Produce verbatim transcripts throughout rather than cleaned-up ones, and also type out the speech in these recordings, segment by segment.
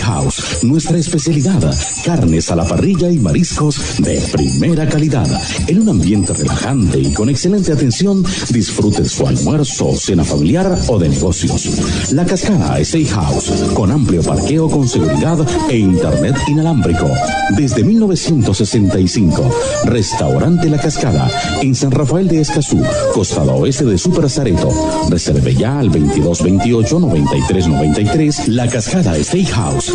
Steakhouse. Nuestra especialidad, carnes a la parrilla y mariscos de primera calidad. En un ambiente relajante y con excelente atención, disfrute su almuerzo, cena familiar o de negocios. La Cascada Steakhouse, con amplio parqueo con seguridad e internet inalámbrico. Desde mil novecientos sesenta y cinco, Restaurante La Cascada, en San Rafael de Escazú, costado oeste de Super Zareto. Reserve ya al veintidós veintiocho noventa y tres noventa y tres. La Cascada Steakhouse.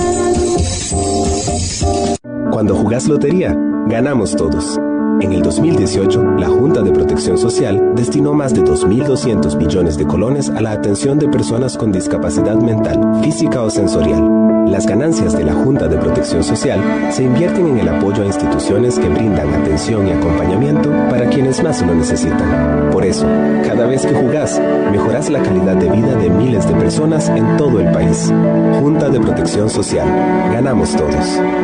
Cuando jugás lotería, ganamos todos. En el dos mil dieciocho, la Junta de Protección Social destinó más de dos mil doscientos millones de colones a la atención de personas con discapacidad mental, física o sensorial. Las ganancias de la Junta de Protección Social se invierten en el apoyo a instituciones que brindan atención y acompañamiento para quienes más lo necesitan. Por eso, cada vez que jugás, mejorás la calidad de vida de miles de personas en todo el país. Junta de Protección Social. Ganamos todos.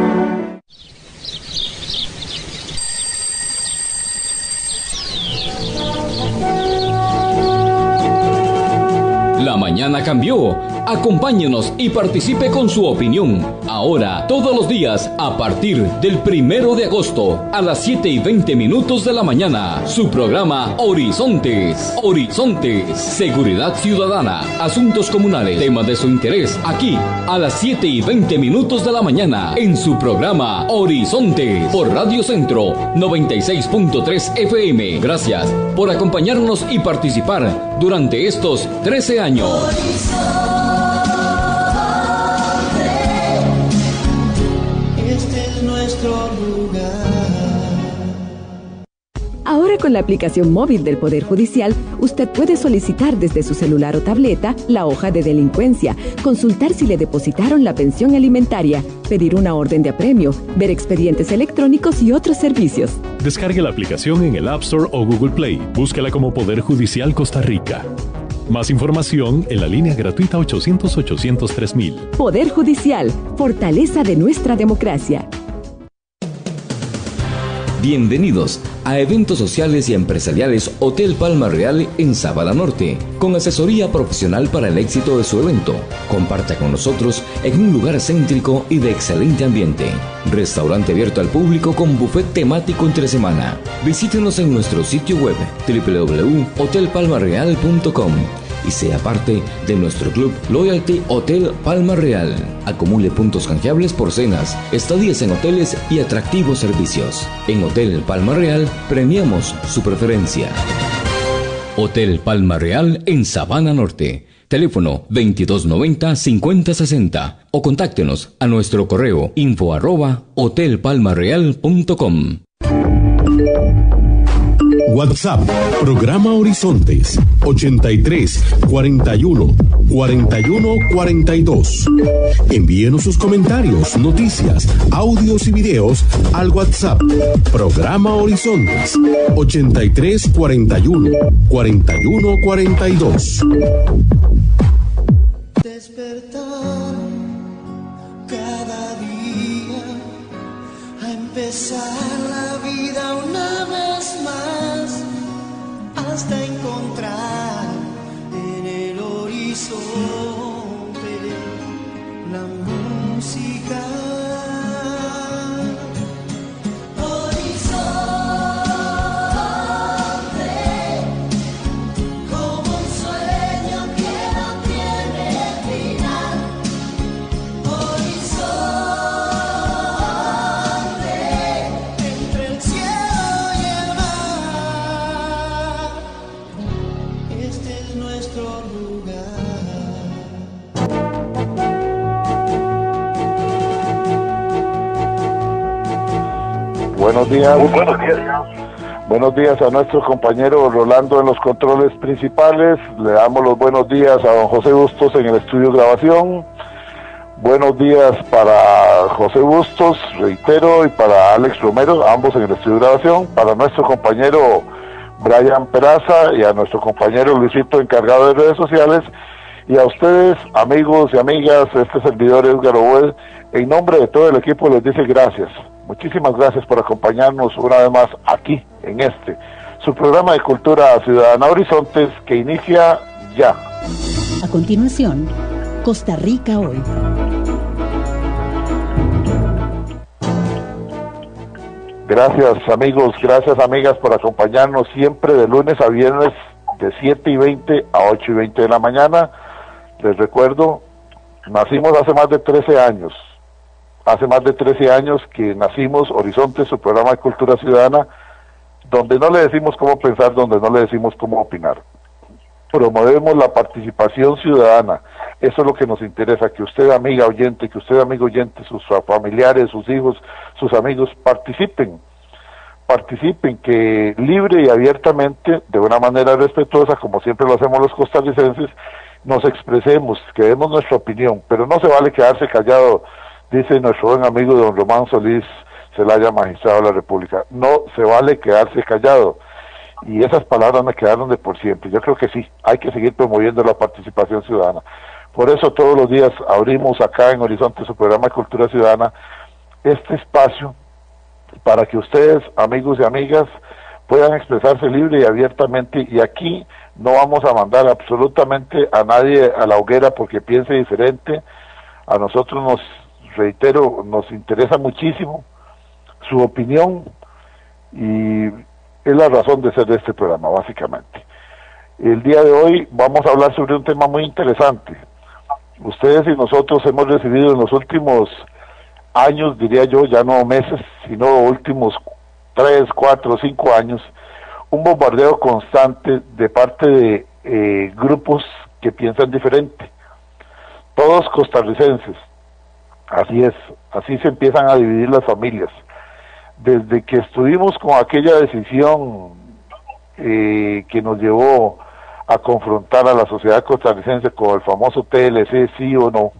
La mañana cambió. Acompáñenos y participe con su opinión. Ahora, todos los días, a partir del primero de agosto, a las siete y veinte minutos de la mañana, su programa Horizontes. Horizontes. Seguridad ciudadana, asuntos comunales, temas de su interés, aquí, a las siete y veinte minutos de la mañana, en su programa Horizontes, por Radio Centro, noventa y seis punto tres F M. Gracias por acompañarnos y participar durante estos trece años. Este es nuestro lugar. Ahora con la aplicación móvil del Poder Judicial, usted puede solicitar desde su celular o tableta la hoja de delincuencia, consultar si le depositaron la pensión alimentaria, pedir una orden de apremio, ver expedientes electrónicos y otros servicios. Descargue la aplicación en el App Store o Google Play. Búsquela como Poder Judicial Costa Rica. Más información en la línea gratuita ochocientos ochocientos tres mil. Poder Judicial, fortaleza de nuestra democracia. Bienvenidos a eventos sociales y empresariales Hotel Palma Real en Sabana Norte, con asesoría profesional para el éxito de su evento. Comparta con nosotros en un lugar céntrico y de excelente ambiente. Restaurante abierto al público con buffet temático entre semana. Visítenos en nuestro sitio web doble u doble u doble u punto hotel palma real punto com y sea parte de nuestro club Loyalty Hotel Palma Real. Acumule puntos canjeables por cenas, estadías en hoteles y atractivos servicios. En Hotel Palma Real premiamos su preferencia. Hotel Palma Real en Sabana Norte. Teléfono veintidós noventa cincuenta sesenta o contáctenos a nuestro correo info arroba hotel palma real punto com. WhatsApp, programa Horizontes, ochenta y tres, cuarenta y uno, cuarenta y uno, cuarenta y dos. Envíenos sus comentarios, noticias, audios y videos al WhatsApp, programa Horizontes, ochenta y tres, cuarenta y uno, cuarenta y uno, cuarenta y dos. Despertar cada día a empezar la vida una vez más, hasta encontrar en el horizonte la música. Buenos días. Buenos días. Buenos días a nuestro compañero Rolando en los controles principales. Le damos los buenos días a don José Bustos en el estudio de grabación. Buenos días para José Bustos, reitero, y para Alex Romero, ambos en el estudio de grabación. Para nuestro compañero Brian Peraza y a nuestro compañero Luisito, encargado de redes sociales. Y a ustedes, amigos y amigas, este servidor Edgar Obuel, en nombre de todo el equipo les dice gracias. Muchísimas gracias por acompañarnos una vez más aquí, en este, su programa de Cultura Ciudadana Horizontes, que inicia ya. A continuación, Costa Rica Hoy. Gracias amigos, gracias amigas por acompañarnos siempre de lunes a viernes de siete y veinte a ocho y veinte de la mañana. Les recuerdo, nacimos hace más de trece años, hace más de trece años que nacimos Horizonte, su programa de cultura ciudadana, donde no le decimos cómo pensar, donde no le decimos cómo opinar. Promovemos la participación ciudadana, eso es lo que nos interesa, que usted amiga oyente, que usted amigo oyente, sus familiares, sus hijos, sus amigos participen, participen, que libre y abiertamente, de una manera respetuosa, como siempre lo hacemos los costarricenses, nos expresemos, que demos nuestra opinión, pero no se vale quedarse callado, dice nuestro buen amigo don Román Solís Zelaya, magistrado de la República, no se vale quedarse callado. Y esas palabras me quedaron de por siempre. Yo creo que sí, hay que seguir promoviendo la participación ciudadana. Por eso todos los días abrimos acá en Horizonte, su programa de Cultura Ciudadana, este espacio para que ustedes, amigos y amigas, puedan expresarse libre y abiertamente. Y aquí no vamos a mandar absolutamente a nadie a la hoguera porque piense diferente. A nosotros nos, reitero, nos interesa muchísimo su opinión y es la razón de ser de este programa, básicamente. El día de hoy vamos a hablar sobre un tema muy interesante. Ustedes y nosotros hemos recibido en los últimos años, diría yo, ya no meses, sino últimos tres, cuatro, cinco años, un bombardeo constante de parte de eh, grupos que piensan diferente. Todos costarricenses. Así es, así se empiezan a dividir las familias. Desde que estuvimos con aquella decisión eh, que nos llevó a confrontar a la sociedad costarricense con el famoso T L C, sí o no,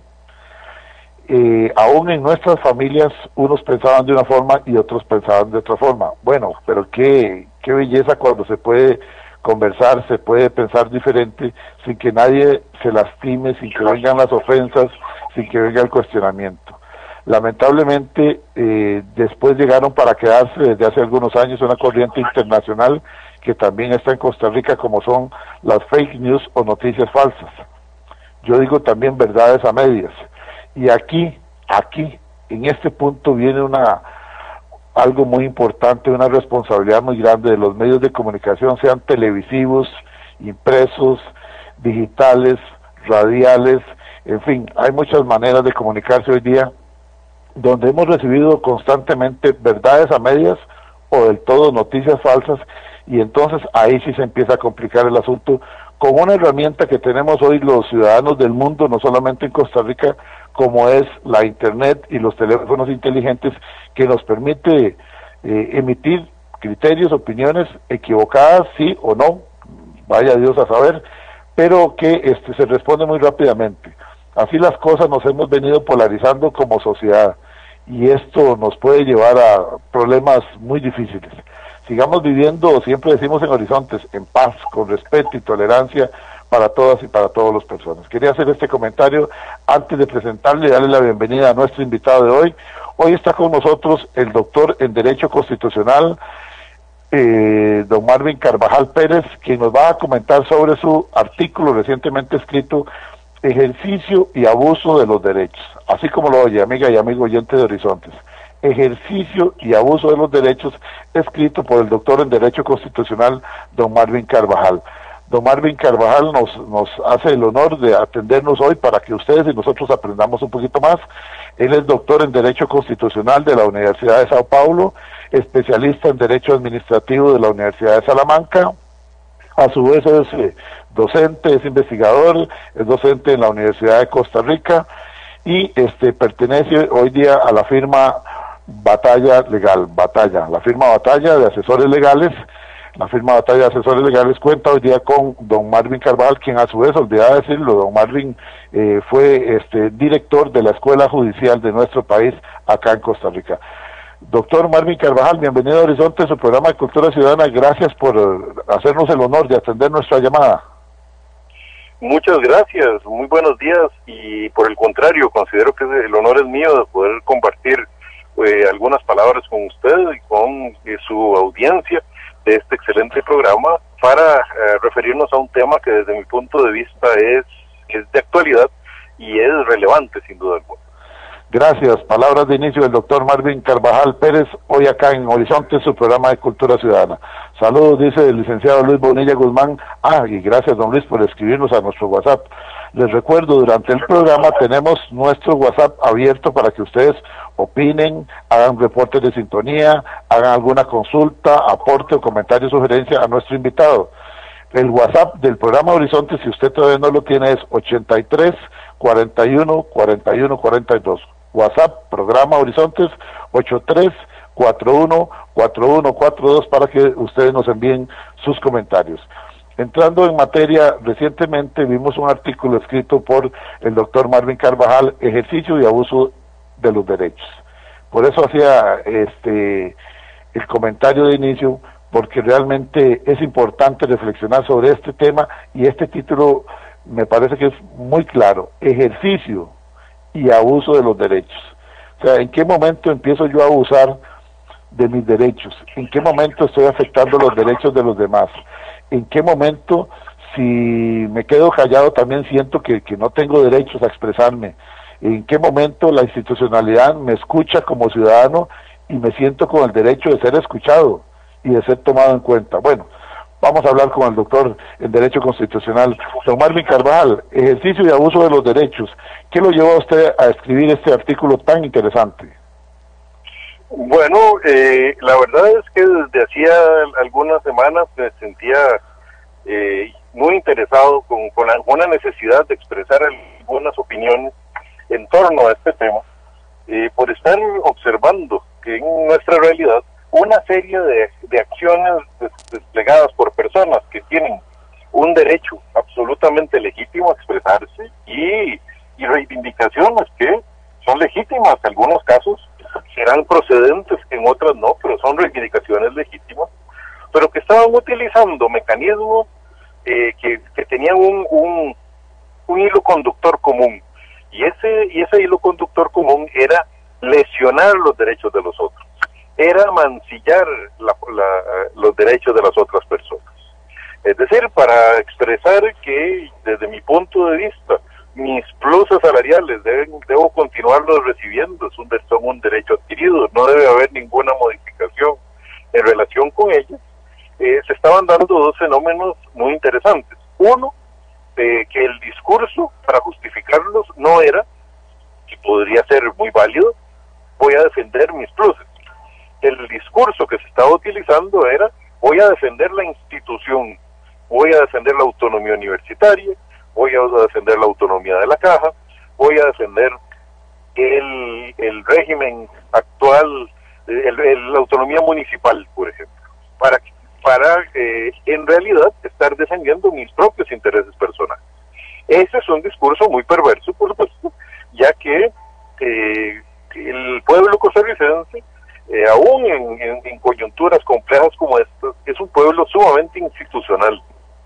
eh, aún en nuestras familias unos pensaban de una forma y otros pensaban de otra forma. Bueno, pero qué, qué belleza cuando se puede conversar, se puede pensar diferente sin que nadie se lastime, sin que vengan las ofensas, sin que venga el cuestionamiento. Lamentablemente, eh, después llegaron para quedarse desde hace algunos años una corriente internacional que también está en Costa Rica, como son las fake news o noticias falsas. Yo digo también verdades a medias. Y aquí, aquí, en este punto viene una algo muy importante, una responsabilidad muy grande de los medios de comunicación, sean televisivos, impresos, digitales, radiales, en fin, hay muchas maneras de comunicarse hoy día, donde hemos recibido constantemente verdades a medias o del todo noticias falsas, y entonces ahí sí se empieza a complicar el asunto con una herramienta que tenemos hoy los ciudadanos del mundo, no solamente en Costa Rica, como es la internet y los teléfonos inteligentes, que nos permite eh, emitir criterios, opiniones equivocadas, sí o no, vaya Dios a saber, pero que este se responde muy rápidamente. Así las cosas nos hemos venido polarizando como sociedad y esto nos puede llevar a problemas muy difíciles. Sigamos viviendo, siempre decimos en Horizontes, en paz, con respeto y tolerancia para todas y para todas las personas. Quería hacer este comentario antes de presentarle y darle la bienvenida a nuestro invitado de hoy. Hoy está con nosotros el doctor en Derecho Constitucional, eh, don Marvin Carvajal Pérez, quien nos va a comentar sobre su artículo recientemente escrito, Ejercicio y abuso de los derechos, así como lo oye, amiga y amigo oyente de Horizontes. Ejercicio y abuso de los derechos, escrito por el doctor en Derecho Constitucional, don Marvin Carvajal. Don Marvin Carvajal nos, nos hace el honor de atendernos hoy para que ustedes y nosotros aprendamos un poquito más. Él es doctor en Derecho Constitucional de la Universidad de Sao Paulo, especialista en Derecho Administrativo de la Universidad de Salamanca. A su vez es eh, docente, es investigador, es docente en la Universidad de Costa Rica y este pertenece hoy día a la firma Batalla Legal, Batalla, la firma Batalla de asesores legales. La firma Batalla de asesores legales cuenta hoy día con don Marvin Carvajal, quien a su vez, olvidaba decirlo, don Marvin eh, fue este director de la Escuela Judicial de nuestro país acá en Costa Rica. Doctor Marvin Carvajal, bienvenido a Horizonte, su programa de Cultura Ciudadana. Gracias por hacernos el honor de atender nuestra llamada. Muchas gracias, muy buenos días, y por el contrario, considero que el honor es mío de poder compartir eh, algunas palabras con usted y con eh, su audiencia de este excelente programa para eh, referirnos a un tema que desde mi punto de vista es, es de actualidad y es relevante sin duda alguna. Gracias. Palabras de inicio del doctor Marvin Carvajal Pérez, hoy acá en Horizonte, su programa de Cultura Ciudadana. Saludos, dice el licenciado Luis Bonilla Guzmán. Ah, y gracias, don Luis, por escribirnos a nuestro WhatsApp. Les recuerdo, durante el programa tenemos nuestro WhatsApp abierto para que ustedes opinen, hagan reportes de sintonía, hagan alguna consulta, aporte o comentario o sugerencia a nuestro invitado. El WhatsApp del programa Horizonte, si usted todavía no lo tiene, es ochenta y tres, cuarenta y uno, cuarenta y uno, cuarenta y dos. WhatsApp, programa Horizontes, ochenta y tres, cuarenta y uno, cuarenta y uno, cuarenta y dos, para que ustedes nos envíen sus comentarios. Entrando en materia, recientemente vimos un artículo escrito por el doctor Marvin Carvajal, Ejercicio y Abuso de los Derechos. Por eso hacía este el comentario de inicio, porque realmente es importante reflexionar sobre este tema, y este título me parece que es muy claro: ejercicio y abuso de los derechos. O sea, ¿en qué momento empiezo yo a abusar de mis derechos? ¿En qué momento estoy afectando los derechos de los demás? ¿En qué momento, si me quedo callado, también siento que, que no tengo derechos a expresarme? ¿En qué momento la institucionalidad me escucha como ciudadano y me siento con el derecho de ser escuchado y de ser tomado en cuenta? Bueno, vamos a hablar con el doctor en Derecho Constitucional, don Marvin Carvajal, ejercicio y abuso de los derechos. ¿Qué lo llevó a usted a escribir este artículo tan interesante? Bueno, eh, la verdad es que desde hacía algunas semanas me sentía eh, muy interesado con, con alguna necesidad de expresar algunas opiniones en torno a este tema, eh, por estar observando que en nuestra realidad una serie de, de acciones des, desplegadas por personas que tienen un derecho absolutamente legítimo a expresarse y, y reivindicaciones que son legítimas, en algunos casos serán procedentes, en otras no, pero son reivindicaciones legítimas, pero que estaban utilizando mecanismos eh, que, que tenían un, un, un hilo conductor común, y ese, y ese hilo conductor común era lesionar los derechos de los otros, era mancillar la, la, los derechos de las otras personas. Es decir, para expresar que desde mi punto de vista mis pluses salariales deben, debo continuarlos recibiendo, es un, son un derecho adquirido, no debe haber ninguna modificación en relación con ellos, eh, se estaban dando dos fenómenos muy interesantes. Uno, eh, que el discurso para justificarlos no era, que podría ser muy válido, voy a defender mis pluses. El discurso que se estaba utilizando era, voy a defender la institución, voy a defender la autonomía universitaria, voy a defender la autonomía de la caja, voy a defender el, el régimen actual, el, el, la autonomía municipal, por ejemplo, para, para eh, en realidad estar defendiendo mis propios intereses personales. Ese es un discurso muy perverso, por supuesto, ya que eh, el pueblo costarricense, eh, aún en, en, en coyunturas complejas como estas, es un pueblo sumamente institucional.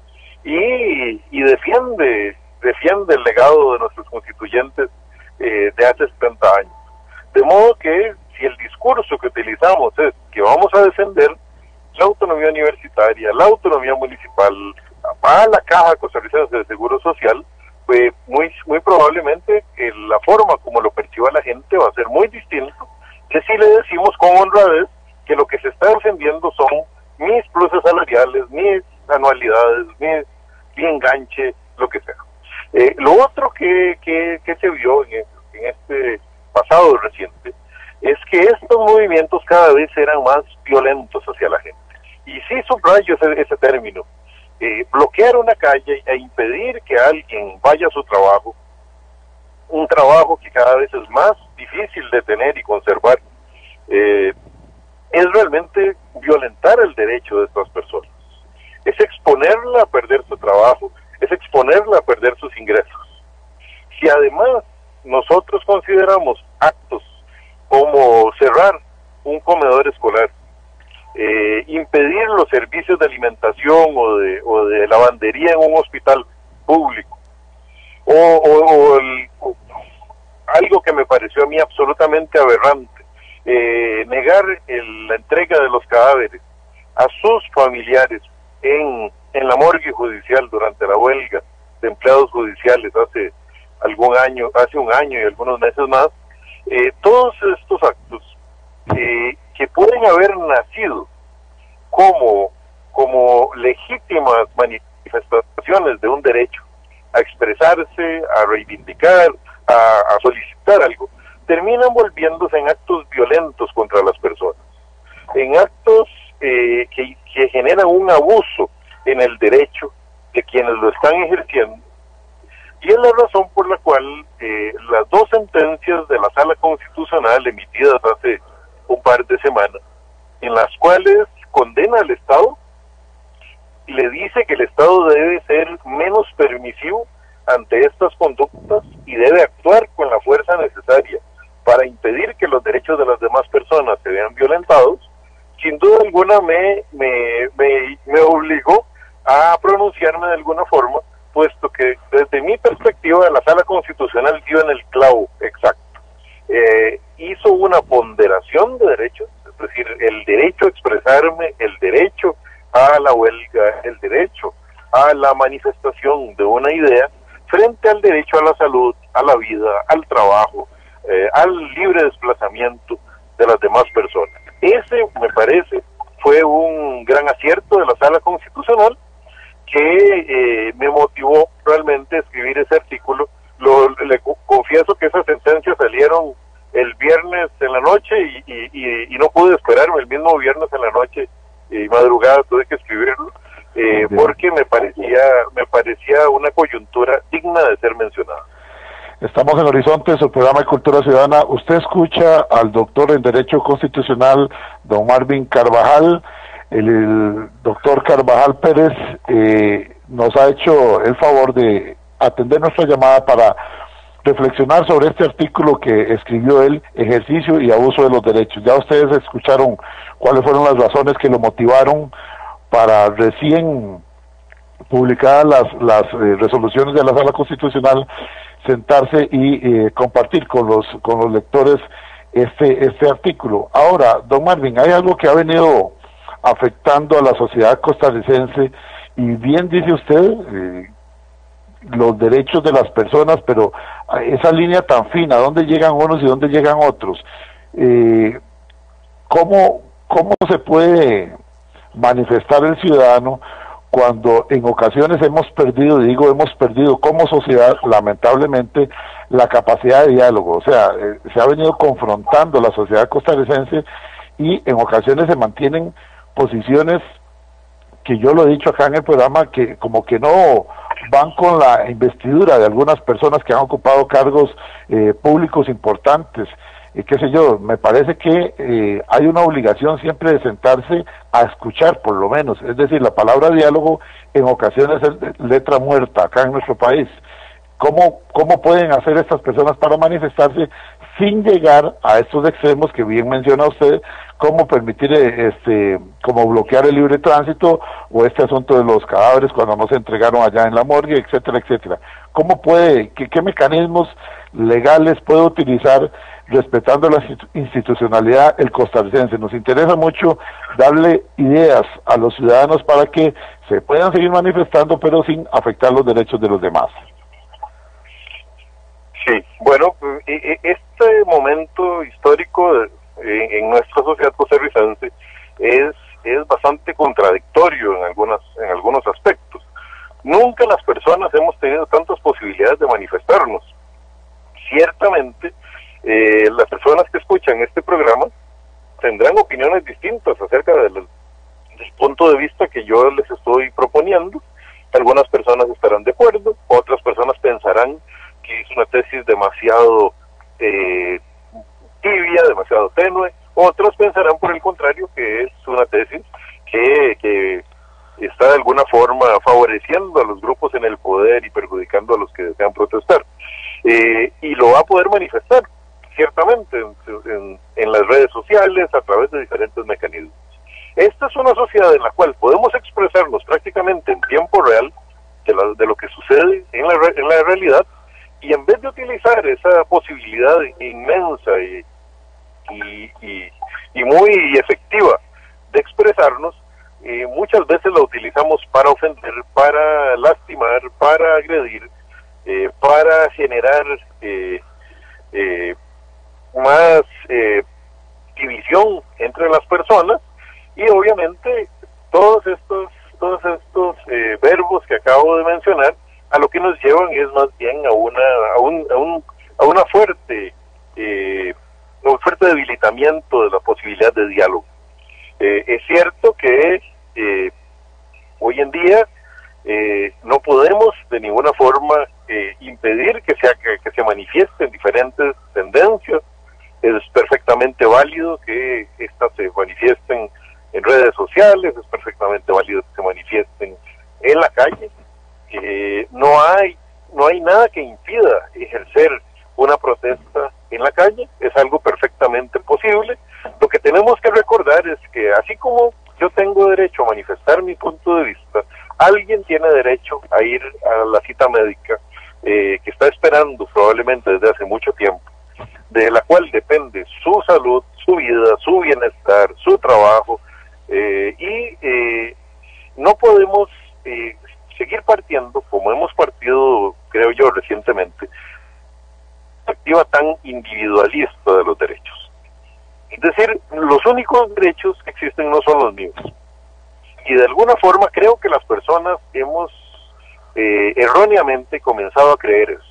Y, y defiende defiende el legado de nuestros constituyentes eh, de hace setenta años. De modo que si el discurso que utilizamos es que vamos a defender la autonomía universitaria, la autonomía municipal, a la Caja Costarricense de Seguro Social, pues muy, muy probablemente eh, la forma como lo perciba la gente va a ser muy distinto que si le decimos con honradez que lo que se está defendiendo son mis pluses salariales, mis anualidades, mis mi enganche, lo que sea. Eh, lo otro que, que, que se vio en, en este pasado reciente es que estos movimientos cada vez eran más violentos hacia la gente. Y sí subrayo ese, ese término. Eh, bloquear una calle e impedir que alguien vaya a su trabajo, un trabajo que cada vez es más difícil de tener y conservar, eh, es realmente violentar el derecho de estas personas. Es exponerla a perder su trabajo, es exponerla a perder sus ingresos. Si además nosotros consideramos actos como cerrar un comedor escolar, eh, impedir los servicios de alimentación o de, o de lavandería en un hospital público, o, o, o, el, o algo que me pareció a mí absolutamente aberrante, eh, negar el, la entrega de los cadáveres a sus familiares en, en la morgue judicial durante la huelga de empleados judiciales hace algún año, hace un año y algunos meses más, Eh, todos estos actos eh, que pueden haber nacido como, como legítimas manifestaciones de un derecho a expresarse, a reivindicar, a, a solicitar algo, terminan volviéndose en actos violentos contra las personas, en actos eh, que, que generan un abuso en el derecho de quienes lo están ejerciendo. Y es la razón por la cual eh, las dos sentencias de la Sala Constitucional emitidas hace un par de semanas, en las cuales condena al Estado, le dice que el Estado debe ser menos permisivo ante estas conductas y debe actuar con la fuerza necesaria para impedir que los derechos de las demás personas se vean violentados, sin duda alguna me, me, me, me obligó a pronunciarme de alguna forma, puesto que desde mi perspectiva la Sala Constitucional dio en el clavo exacto. Eh, hizo una ponderación de derechos, es decir, el derecho a expresarme, el derecho a la huelga, el derecho a la manifestación de una idea, frente al derecho a la salud, a la vida, al trabajo, eh, al libre desplazamiento de las demás personas. Ese, me parece, fue un gran acierto de la Sala Constitucional que eh, me motivó realmente a escribir ese artículo. Lo, le confieso que esas sentencias salieron el viernes en la noche y, y, y, y no pude esperarme, el mismo viernes en la noche y madrugada tuve que escribirlo, eh, porque me parecía, me parecía una coyuntura digna de ser mencionada. Estamos en Horizontes, el programa de Cultura Ciudadana. Usted escucha al doctor en Derecho Constitucional, don Marvin Carvajal. El, el doctor Carvajal Pérez eh, nos ha hecho el favor de atender nuestra llamada para reflexionar sobre este artículo que escribió él, Ejercicio y Abuso de los Derechos. Ya ustedes escucharon cuáles fueron las razones que lo motivaron para recién publicadas las, las eh, resoluciones de la Sala Constitucional, sentarse y eh, compartir con los, con los lectores este, este artículo. Ahora, don Marvin, hay algo que ha venido afectando a la sociedad costarricense, y bien dice usted, eh, los derechos de las personas, pero esa línea tan fina, ¿dónde llegan unos y dónde llegan otros? Eh, ¿cómo, ¿Cómo se puede manifestar el ciudadano cuando en ocasiones hemos perdido, digo hemos perdido como sociedad, lamentablemente, la capacidad de diálogo? O sea, eh, se ha venido confrontando la sociedad costarricense y en ocasiones se mantienen posiciones que yo lo he dicho acá en el programa, que como que no van con la investidura de algunas personas que han ocupado cargos eh, públicos importantes, eh, qué sé yo. Me parece que eh, hay una obligación siempre de sentarse a escuchar, por lo menos, es decir, la palabra diálogo en ocasiones es letra muerta acá en nuestro país. ¿Cómo, cómo pueden hacer estas personas para manifestarse sin llegar a estos extremos que bien menciona usted, como permitir, este, como bloquear el libre tránsito, o este asunto de los cadáveres cuando no se entregaron allá en la morgue, etcétera, etcétera? ¿Cómo puede, qué, qué mecanismos legales puede utilizar, respetando la institucionalidad, el costarricense? Nos interesa mucho darle ideas a los ciudadanos para que se puedan seguir manifestando, pero sin afectar los derechos de los demás. Sí, bueno, este momento histórico en nuestra sociedad costarricense es, es bastante contradictorio en algunas, en algunos aspectos. Nunca las personas hemos tenido tantas posibilidades de manifestarnos. Ciertamente, eh, las personas que escuchan este programa tendrán opiniones distintas acerca del, del punto de vista que yo les estoy proponiendo. Algunas personas estarán de acuerdo, otras personas pensarán que es una tesis demasiado eh, tibia, demasiado tenue, otros pensarán por el contrario que es una tesis que, que está de alguna forma favoreciendo a los grupos en el poder y perjudicando a los que desean protestar, eh, y lo va a poder manifestar ciertamente en, en, en las redes sociales a través de diferentes mecanismos. Esta es una sociedad en la cual podemos expresarnos prácticamente en tiempo real de, la, de lo que sucede en la, en la realidad, y en vez de utilizar esa posibilidad inmensa y, y, y, y muy efectiva de expresarnos, eh, muchas veces la utilizamos para ofender, para lastimar, para agredir, eh, para generar eh, eh, más eh, división entre las personas, y obviamente todos estos todos estos eh, verbos que acabo de mencionar a lo que nos llevan es más bien a una a un, a, un, a una fuerte eh, un fuerte debilitamiento de la posibilidad de diálogo. Eh, es cierto que eh, hoy en día eh, no podemos de ninguna forma eh, impedir que, sea, que, que se manifiesten diferentes tendencias. Es perfectamente válido que estas se manifiesten en redes sociales, es perfectamente válido que se manifiesten en la calle. Eh, no hay no hay nada que impida ejercer una protesta en la calle, es algo perfectamente posible. Lo que tenemos que recordar es que así como yo tengo derecho a manifestar mi punto de vista, alguien tiene derecho a ir a la cita médica eh, que está esperando probablemente desde hace mucho tiempo, de la cual depende su salud, su vida, su bienestar, su trabajo, eh, y eh, no podemos eh, seguir partiendo, como hemos partido, creo yo, recientemente, perspectiva tan individualista de los derechos. Es decir, los únicos derechos que existen no son los míos. Y de alguna forma creo que las personas hemos eh, erróneamente comenzado a creer eso.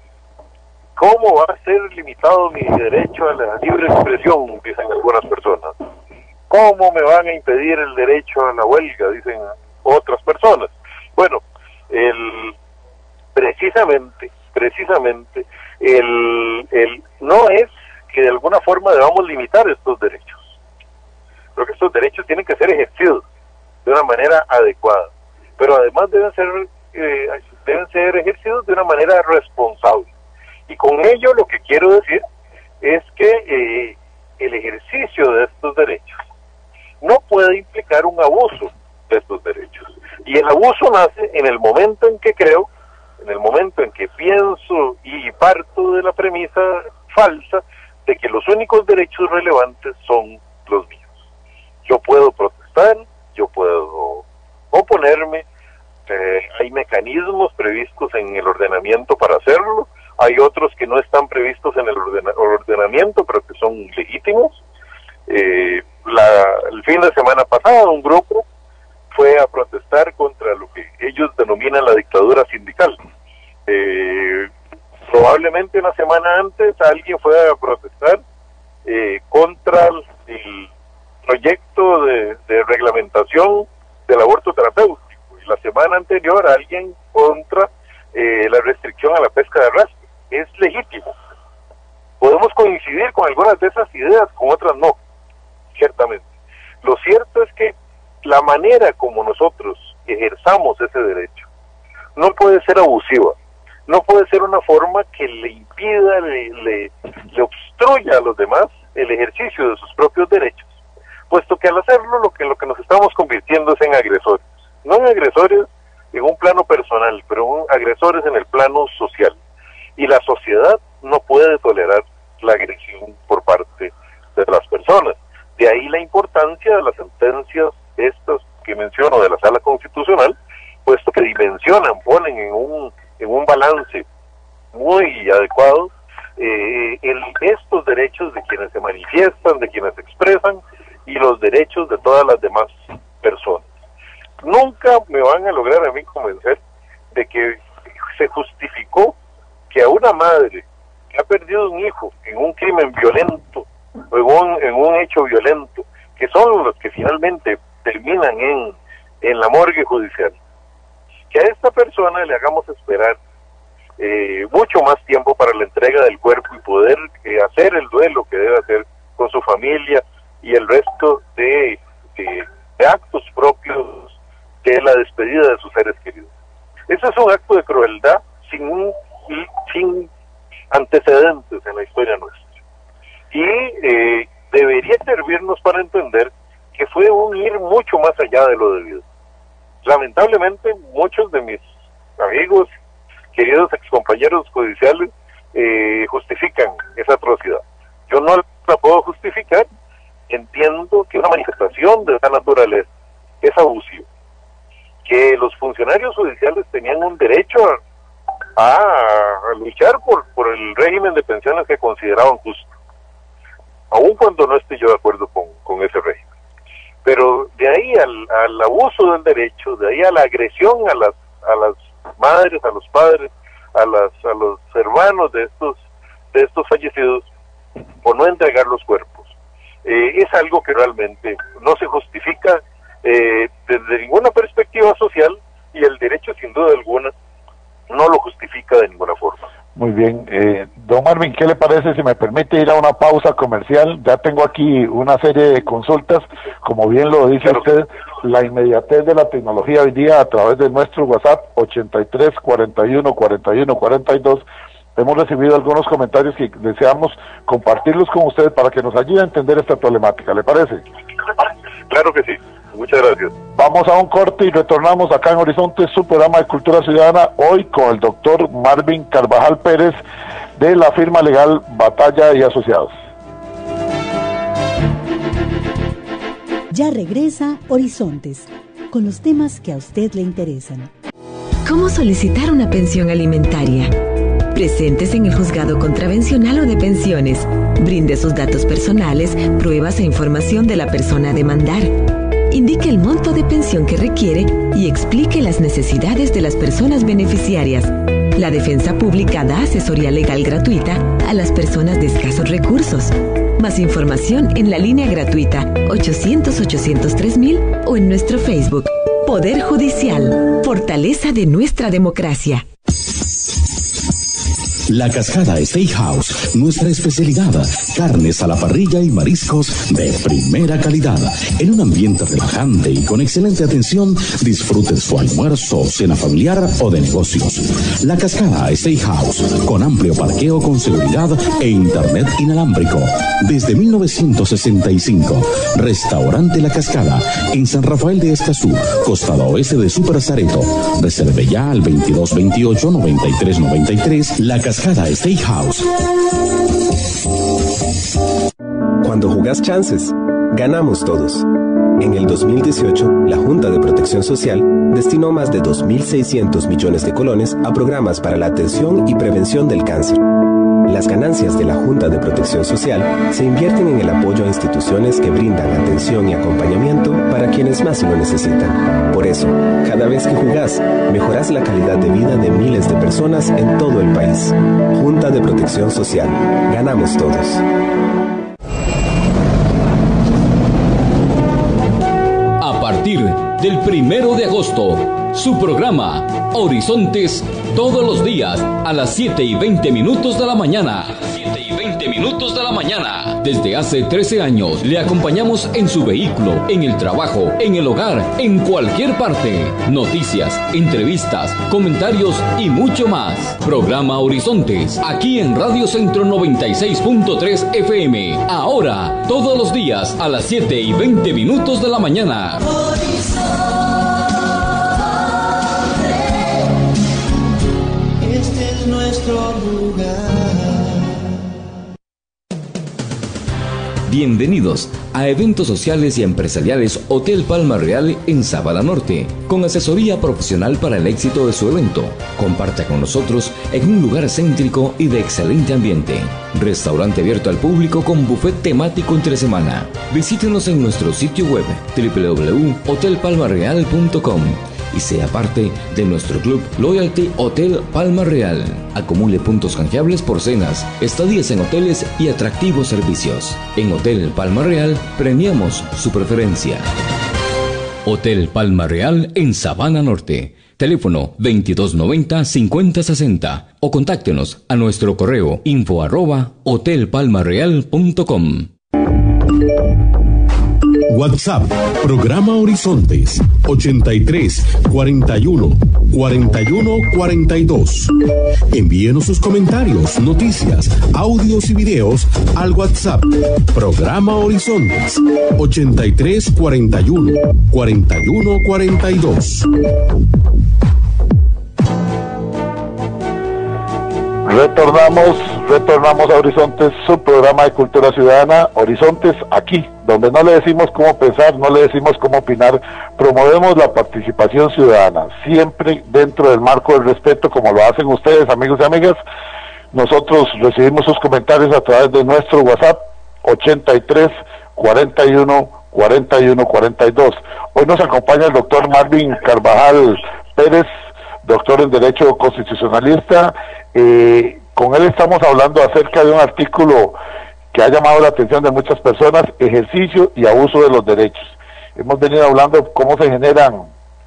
¿Cómo va a ser limitado mi derecho a la libre expresión? Dicen algunas personas. ¿Cómo me van a impedir el derecho a la huelga? Dicen otras personas. Bueno, el, precisamente, precisamente, el, el, no es que de alguna forma debamos limitar estos derechos. Creo que estos derechos tienen que ser ejercidos de una manera adecuada, pero además deben ser, eh, deben ser ejercidos de una manera responsable. Y con ello lo que quiero decir es que eh, el ejercicio de estos derechos no puede implicar un abuso de estos derechos. Y el abuso nace en el momento en que creo, en el momento en que pienso y parto de la premisa falsa de que los únicos derechos relevantes son los míos. Yo puedo protestar, yo puedo oponerme, eh, hay mecanismos previstos en el ordenamiento para hacerlo, hay otros que no están previstos en el ordena ordenamiento, pero que son legítimos. Eh, la, el fin de semana pasado un grupo fue a protestar contra lo que ellos denominan la dictadura sindical. Eh, probablemente una semana antes alguien fue a protestar eh, contra el, el proyecto de, de reglamentación del aborto terapéutico, y la semana anterior alguien contra eh, la restricción a la pesca de arrastre. Es legítimo. Podemos coincidir con algunas de esas ideas, con otras no, ciertamente. Lo cierto es que la manera como nosotros ejerzamos ese derecho no puede ser abusiva, no puede ser una forma que le impida, le, le, le obstruya a los demás el ejercicio de sus propios derechos, puesto que al hacerlo lo que, lo que nos estamos convirtiendo es en agresores, no en agresores en un plano personal, pero en agresores en el plano social. Y la sociedad no puede tolerar la agresión por parte de las personas. De ahí la importancia de las sentencias estas que menciono de la Sala Constitucional, puesto que dimensionan, ponen en un en un balance muy adecuado eh, el, estos derechos de quienes se manifiestan, de quienes se expresan, y los derechos de todas las demás personas. Nunca me van a lograr a mí convencer de que se justificó que a una madre que ha perdido un hijo en un crimen violento o en un, en un hecho violento, que son los que finalmente terminan en, en la morgue judicial, que a esta persona le hagamos esperar eh, mucho más tiempo para la entrega del cuerpo y poder eh, hacer el duelo que debe hacer con su familia y el resto de, de, de actos propios de la despedida de sus seres queridos. Ese es un acto de crueldad sin un y sin antecedentes en la historia nuestra. Y eh, debería servirnos para entender que fue un ir mucho más allá de lo debido. Lamentablemente, muchos de mis amigos, queridos excompañeros judiciales, eh, justifican esa atrocidad. Yo no la puedo justificar. Entiendo que una manifestación de esa naturaleza es abusiva, que los funcionarios judiciales tenían un derecho a A, a luchar por, por el régimen de pensiones que consideraban justo. al abuso del derecho, de ahí a la agresión a las a las madres, a los padres, a las a los hermanos de estos de estos fallecidos por no entregar los cuerpos. Eh, es algo que realmente no se justifica eh, desde ninguna perspectiva social, y el derecho sin duda alguna no lo justifica de ninguna forma. Muy bien, eh, don Marvin, ¿qué le parece si me permite ir a una pausa comercial? Ya tengo aquí una serie de consultas, como bien lo dice claro. usted, la inmediatez de la tecnología hoy día a través de nuestro WhatsApp ochenta y tres, cuarenta y uno, cuarenta y uno, cuarenta y dos. Hemos recibido algunos comentarios que deseamos compartirlos con ustedes para que nos ayude a entender esta problemática, ¿le parece? Claro que sí. Muchas gracias. Vamos a un corte y retornamos acá en Horizonte, su programa de Cultura Ciudadana, hoy con el doctor Marvin Carvajal Pérez de la firma legal Batalla y Asociados. Ya regresa Horizontes, con los temas que a usted le interesan. ¿Cómo solicitar una pensión alimentaria? Presentes en el juzgado contravencional o de pensiones. Brinde sus datos personales, pruebas e información de la persona a demandar. Indique el monto de pensión que requiere y explique las necesidades de las personas beneficiarias. La Defensa Pública da asesoría legal gratuita a las personas de escasos recursos. Más información en la línea gratuita ochocientos, ochocientos tres mil o en nuestro Facebook. Poder Judicial, fortaleza de nuestra democracia. La Cascada Steakhouse, nuestra especialidad, carnes a la parrilla y mariscos de primera calidad. En un ambiente relajante y con excelente atención, disfrute su almuerzo, cena familiar o de negocios. La Cascada Steakhouse, con amplio parqueo con seguridad e internet inalámbrico. Desde mil novecientos sesenta y cinco, Restaurante La Cascada, en San Rafael de Escazú, costado oeste de Super Zareto. Reserve ya al veintidós veintiocho, noventa y tres noventa y tres, La Cascada Cascada Steakhouse. Cuando jugás chances, ganamos todos. En el dos mil dieciocho, la Junta de Protección Social destinó más de dos mil seiscientos millones de colones a programas para la atención y prevención del cáncer. Las ganancias de la Junta de Protección Social se invierten en el apoyo a instituciones que brindan atención y acompañamiento para quienes más lo necesitan. Por eso, cada vez que jugás, mejorás la calidad de vida de miles de personas en todo el país. Junta de Protección Social. Ganamos todos. A partir del primero de agosto, su programa Horizontes, todos los días a las siete y veinte minutos de la mañana. siete y veinte minutos de la mañana. Desde hace trece años le acompañamos en su vehículo, en el trabajo, en el hogar, en cualquier parte. Noticias, entrevistas, comentarios y mucho más. Programa Horizontes, aquí en Radio Centro noventa y seis punto tres F M. Ahora, todos los días a las siete y veinte minutos de la mañana. Este es nuestro lugar. Bienvenidos a Eventos Sociales y Empresariales Hotel Palma Real en Sabana Norte, con asesoría profesional para el éxito de su evento. Comparta con nosotros en un lugar céntrico y de excelente ambiente. Restaurante abierto al público con buffet temático entre semana. Visítenos en nuestro sitio web doble u doble u doble u punto hotel palma real punto com y sea parte de nuestro club Loyalty Hotel Palma Real. Acumule puntos canjeables por cenas, estadías en hoteles y atractivos servicios. En Hotel Palma Real premiamos su preferencia. Hotel Palma Real en Sabana Norte. Teléfono veintidós noventa, cincuenta sesenta o contáctenos a nuestro correo info arroba hotel palma real punto com. WhatsApp, programa Horizontes, ochenta y tres, cuarenta y uno, cuarenta y uno, cuarenta y dos. Envíenos sus comentarios, noticias, audios y videos al WhatsApp, programa Horizontes, ochenta y tres, cuarenta y uno, cuarenta y uno, cuarenta y dos. Retornamos, retornamos a Horizontes, su programa de Cultura Ciudadana, Horizontes aquí, donde no le decimos cómo pensar, no le decimos cómo opinar, promovemos la participación ciudadana, siempre dentro del marco del respeto, como lo hacen ustedes, amigos y amigas. Nosotros recibimos sus comentarios a través de nuestro WhatsApp, ochenta y tres, cuarenta y uno, cuarenta y uno cuarenta y dos. Hoy nos acompaña el doctor Marvin Carvajal Pérez, doctor en Derecho Constitucionalista. Eh, con él estamos hablando acerca de un artículo que ha llamado la atención de muchas personas: ejercicio y abuso de los derechos. Hemos venido hablando de cómo se generan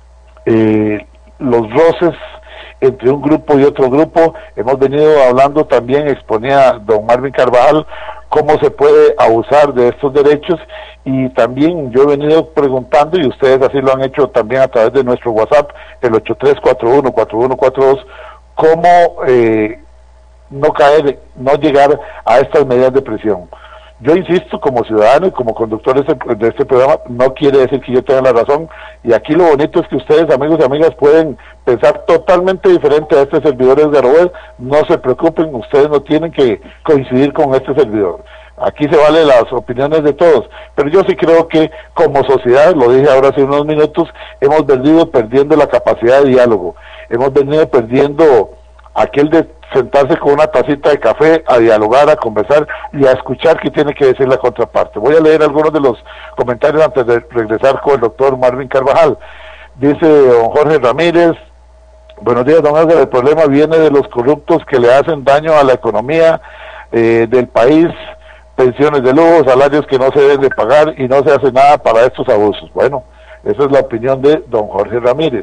eh, los roces entre un grupo y otro grupo. Hemos venido hablando también, exponía don Marvin Carvajal, cómo se puede abusar de estos derechos, y también yo he venido preguntando, y ustedes así lo han hecho también a través de nuestro WhatsApp, el ocho tres cuatro uno cuatro uno cuatro dos, cómo eh, no caer, no llegar a estas medidas de presión. Yo insisto, como ciudadano y como conductor de este, de este programa, no quiere decir que yo tenga la razón, y aquí lo bonito es que ustedes, amigos y amigas, pueden pensar totalmente diferente a este servidor de Garobel. No se preocupen, ustedes no tienen que coincidir con este servidor. Aquí se valen las opiniones de todos, pero yo sí creo que como sociedad, lo dije ahora hace unos minutos, hemos venido perdiendo la capacidad de diálogo, hemos venido perdiendo aquel de sentarse con una tacita de café a dialogar, a conversar y a escuchar qué tiene que decir la contraparte. Voy a leer algunos de los comentarios antes de regresar con el doctor Marvin Carvajal. Dice don Jorge Ramírez: buenos días, don Edgar, el problema viene de los corruptos que le hacen daño a la economía eh, del país, pensiones de lujo, salarios que no se deben de pagar, y no se hace nada para estos abusos. Bueno, esa es la opinión de don Jorge Ramírez.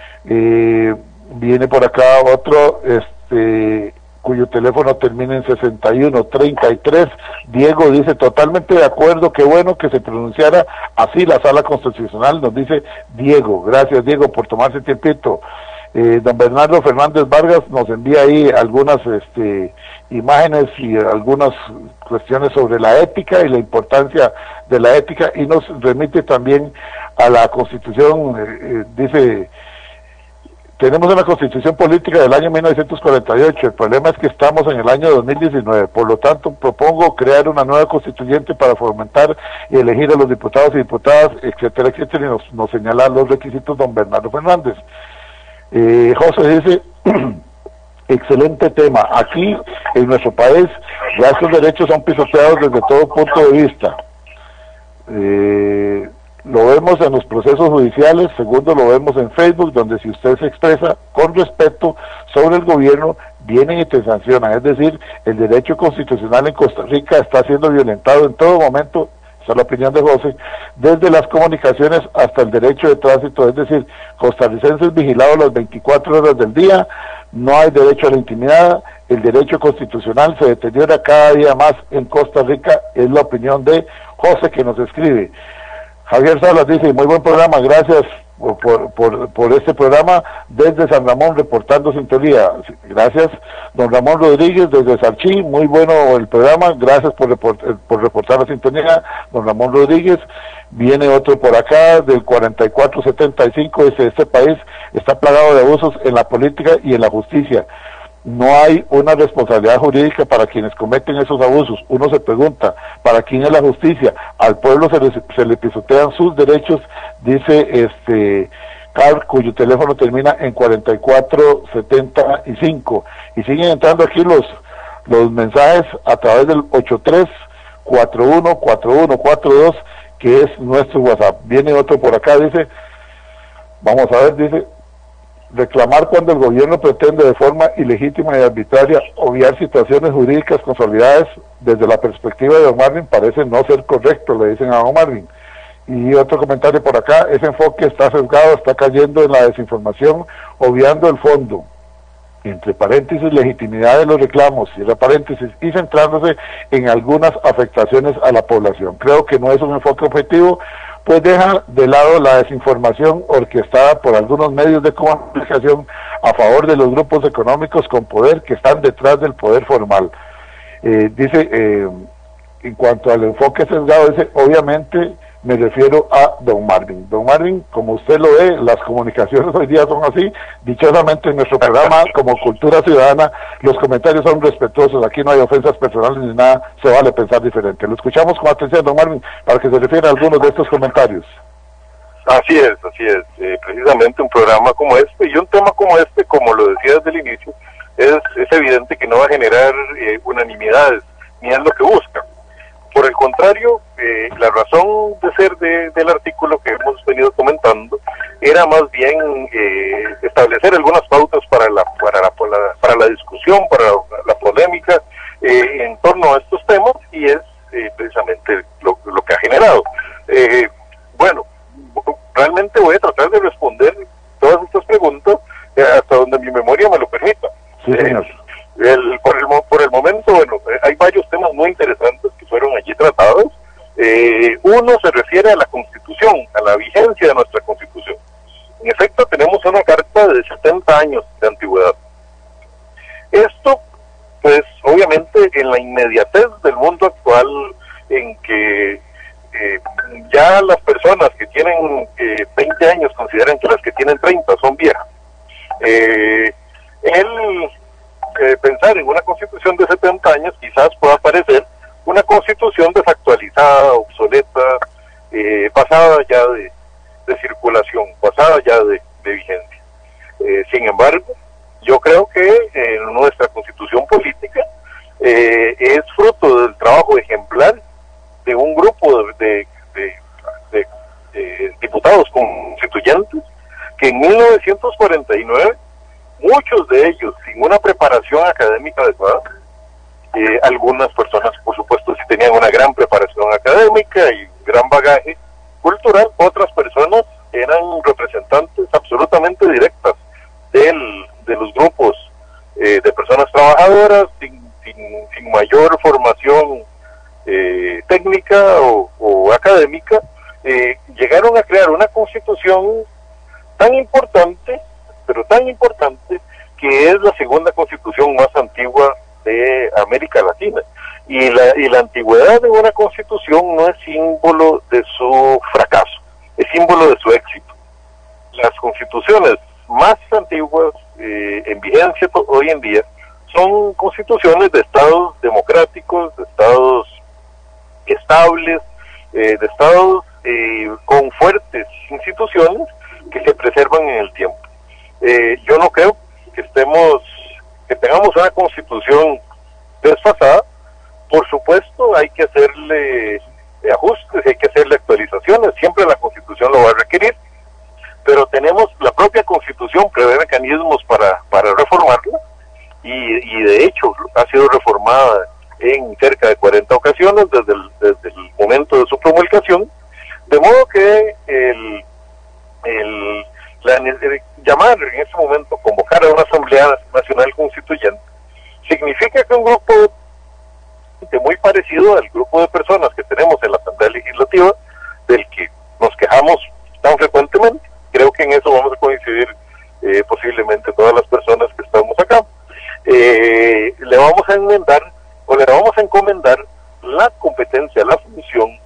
Eh, viene por acá otro, este, cuyo teléfono termina en sesenta y uno treinta y tres. Diego dice: totalmente de acuerdo, qué bueno que se pronunciara así la Sala Constitucional, nos dice Diego. Gracias, Diego, por tomarse tiempito. Eh, don Bernardo Fernández Vargas nos envía ahí algunas este, imágenes y algunas cuestiones sobre la ética y la importancia de la ética, y nos remite también a la Constitución. Eh, eh, dice: tenemos una Constitución política del año mil novecientos cuarenta y ocho, el problema es que estamos en el año dos mil diecinueve, por lo tanto propongo crear una nueva constituyente para fomentar y elegir a los diputados y diputadas, etcétera, etcétera, y nos, nos señala los requisitos don Bernardo Fernández. Eh, José dice: excelente tema, aquí en nuestro país ya estos derechos son pisoteados desde todo punto de vista. Eh, lo vemos en los procesos judiciales. Segundo, lo vemos en Facebook, donde si usted se expresa con respeto sobre el gobierno, vienen y te sancionan. Es decir, el derecho constitucional en Costa Rica está siendo violentado en todo momento. Esa es la opinión de José, desde las comunicaciones hasta el derecho de tránsito. Es decir, costarricenses vigilados las veinticuatro horas del día, no hay derecho a la intimidad, el derecho constitucional se deteriora cada día más en Costa Rica. Es la opinión de José, que nos escribe. Javier Salas dice: muy buen programa, gracias por, por, por este programa, desde San Ramón reportando sintonía. Gracias. Don Ramón Rodríguez desde Sarchí: muy bueno el programa, gracias por, report, por reportar la sintonía, don Ramón Rodríguez. Viene otro por acá del cuarenta y cuatro setenta y cinco, dice: este país está plagado de abusos en la política y en la justicia. No hay una responsabilidad jurídica para quienes cometen esos abusos. Uno se pregunta, ¿para quién es la justicia? Al pueblo se le, se le pisotean sus derechos, dice este Carl, cuyo teléfono termina en cuarenta y cuatro setenta y cinco. Y siguen entrando aquí los los mensajes a través del ocho tres cuatro uno cuatro uno cuatro dos, que es nuestro WhatsApp. Viene otro por acá, dice, vamos a ver, dice: reclamar cuando el gobierno pretende de forma ilegítima y arbitraria obviar situaciones jurídicas consolidadas desde la perspectiva de don Marvin parece no ser correcto, le dicen a don Marvin. Y otro comentario por acá: ese enfoque está sesgado, está cayendo en la desinformación, obviando el fondo, entre paréntesis, legitimidad de los reclamos, cierra paréntesis, y centrándose en algunas afectaciones a la población. Creo que no es un enfoque objetivo, pues deja de lado la desinformación orquestada por algunos medios de comunicación a favor de los grupos económicos con poder que están detrás del poder formal. Eh, dice, eh, en cuanto al enfoque sesgado, dice, obviamente me refiero a don Marvin. Don Marvin, como usted lo ve, las comunicaciones hoy día son así. Dichosamente en nuestro programa, como Cultura Ciudadana, los comentarios son respetuosos, aquí no hay ofensas personales ni nada, se vale pensar diferente. Lo escuchamos con atención, don Marvin, para que se refiera a algunos de estos comentarios. Así es, así es. Eh, precisamente un programa como este, y un tema como este, como lo decía desde el inicio, es, es evidente que no va a generar eh, unanimidades, ni es lo que busca. Por el contrario, eh, la razón de ser de, del artículo que hemos venido comentando era más bien eh, establecer algunas pautas para la, para la, para la, para la discusión, para la, la polémica eh, en torno a estos temas, y es eh, precisamente lo, lo que ha generado. Eh, bueno, realmente voy a tratar de responder todas estas preguntas eh, hasta donde mi memoria me lo permita. Sí, señor. Eh, el, por, el, por el momento, bueno, eh, hay varios temas muy interesantes que fueron allí tratados. Eh, uno se refiere a la Constitución, a la vigencia de nuestra Constitución. En efecto, tenemos una carta de setenta años de antigüedad. Esto, pues, obviamente, en la inmediatez del mundo actual, en que eh, ya las personas que tienen eh, veinte años consideran que las que tienen treinta son viejas. Eh, el eh, pensar en una Constitución de setenta años quizás pueda parecer una Constitución desactualizada, obsoleta, eh, pasada ya de, de circulación, pasada ya de, de vigencia. Eh, sin embargo, yo creo que eh, nuestra Constitución política eh, es fruto del trabajo ejemplar de un grupo de, de, de, de, de diputados constituyentes que en mil novecientos cuarenta y nueve, muchos de ellos sin una preparación académica adecuada, eh, algunas personas por supuesto sí tenían una gran preparación académica y gran bagaje cultural, otras personas eran representantes absolutamente directas del, de los grupos eh, de personas trabajadoras sin, sin, sin mayor formación eh, técnica o, o académica, eh, llegaron a crear una constitución tan importante, pero tan importante, que es la segunda constitución más antigua de América Latina. Y la, y la antigüedad de una constitución no es símbolo de su fracaso, es símbolo de su éxito. Las constituciones más antiguas eh, en vigencia hoy en día son constituciones de estados democráticos, de estados estables, eh, de estados eh, con fuertes instituciones que se preservan en el tiempo. Eh, yo no creo que estemos, que tengamos una constitución desfasada. Por supuesto hay que hacerle ajustes, hay que hacerle actualizaciones, siempre la constitución lo va a requerir, pero tenemos, la propia constitución prevé mecanismos para, para reformarla, y, y de hecho ha sido reformada en cerca de cuarenta ocasiones desde el, desde el momento de su promulgación, de modo que el, el, la, el llamar en ese momento, convocar a una Asamblea Nacional Constituyente, significa que un grupo muy parecido al grupo de personas que tenemos en la Asamblea Legislativa, del que nos quejamos tan frecuentemente, creo que en eso vamos a coincidir eh, posiblemente todas las personas que estamos acá, eh, le vamos a enmendar o le vamos a encomendar la competencia, la función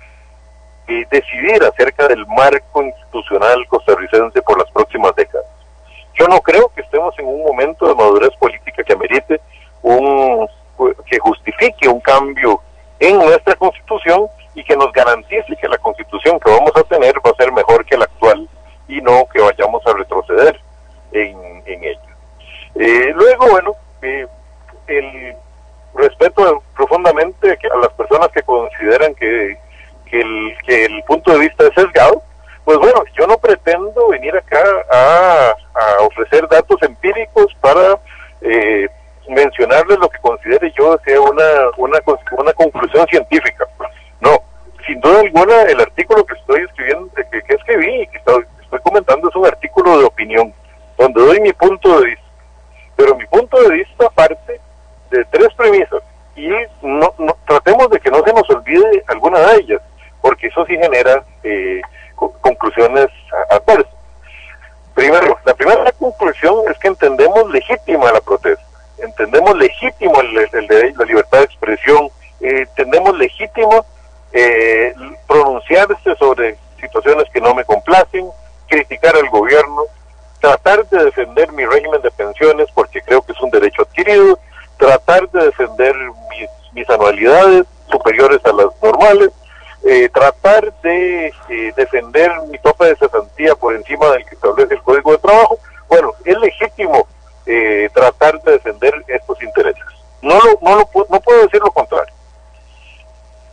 de decidir acerca del marco institucional costarricense por las próximas décadas. Yo no creo que estemos en un momento de madurez política que amerite un, que justifique un cambio en nuestra constitución y que nos garantice que la constitución que vamos a tener va a ser mejor que la actual y no que vayamos a retroceder en, en ella. Eh, luego, bueno, eh, el respeto profundamente a las personas que consideran que, que, el, que el punto de vista es sesgado. Pues bueno, yo no pretendo venir acá a, a ofrecer datos empíricos para eh, mencionarles lo que considere yo sea una, una, una conclusión científica. No, sin duda alguna el artículo que estoy escribiendo, que, que escribí y que estoy, estoy comentando es un artículo de opinión, donde doy mi punto de vista. Pero mi punto de vista parte de tres premisas y no, no tratemos de que no se nos olvide alguna de ellas, porque eso sí genera eh, co conclusiones adversas. Primero, la primera conclusión es que entendemos legítima la protesta, entendemos legítimo el, el, el derecho, la libertad de expresión, eh, entendemos legítimo eh, pronunciarse sobre situaciones que no me complacen, criticar al gobierno, tratar de defender mi régimen de pensiones porque creo que es un derecho adquirido, tratar de defender mis, mis anualidades superiores a las normales, eh, tratar de eh, defender mi tope de cesantía por encima del que establece el Código de Trabajo. Bueno, es legítimo eh, tratar de defender estos intereses. No, lo, no, lo, no puedo decir lo contrario.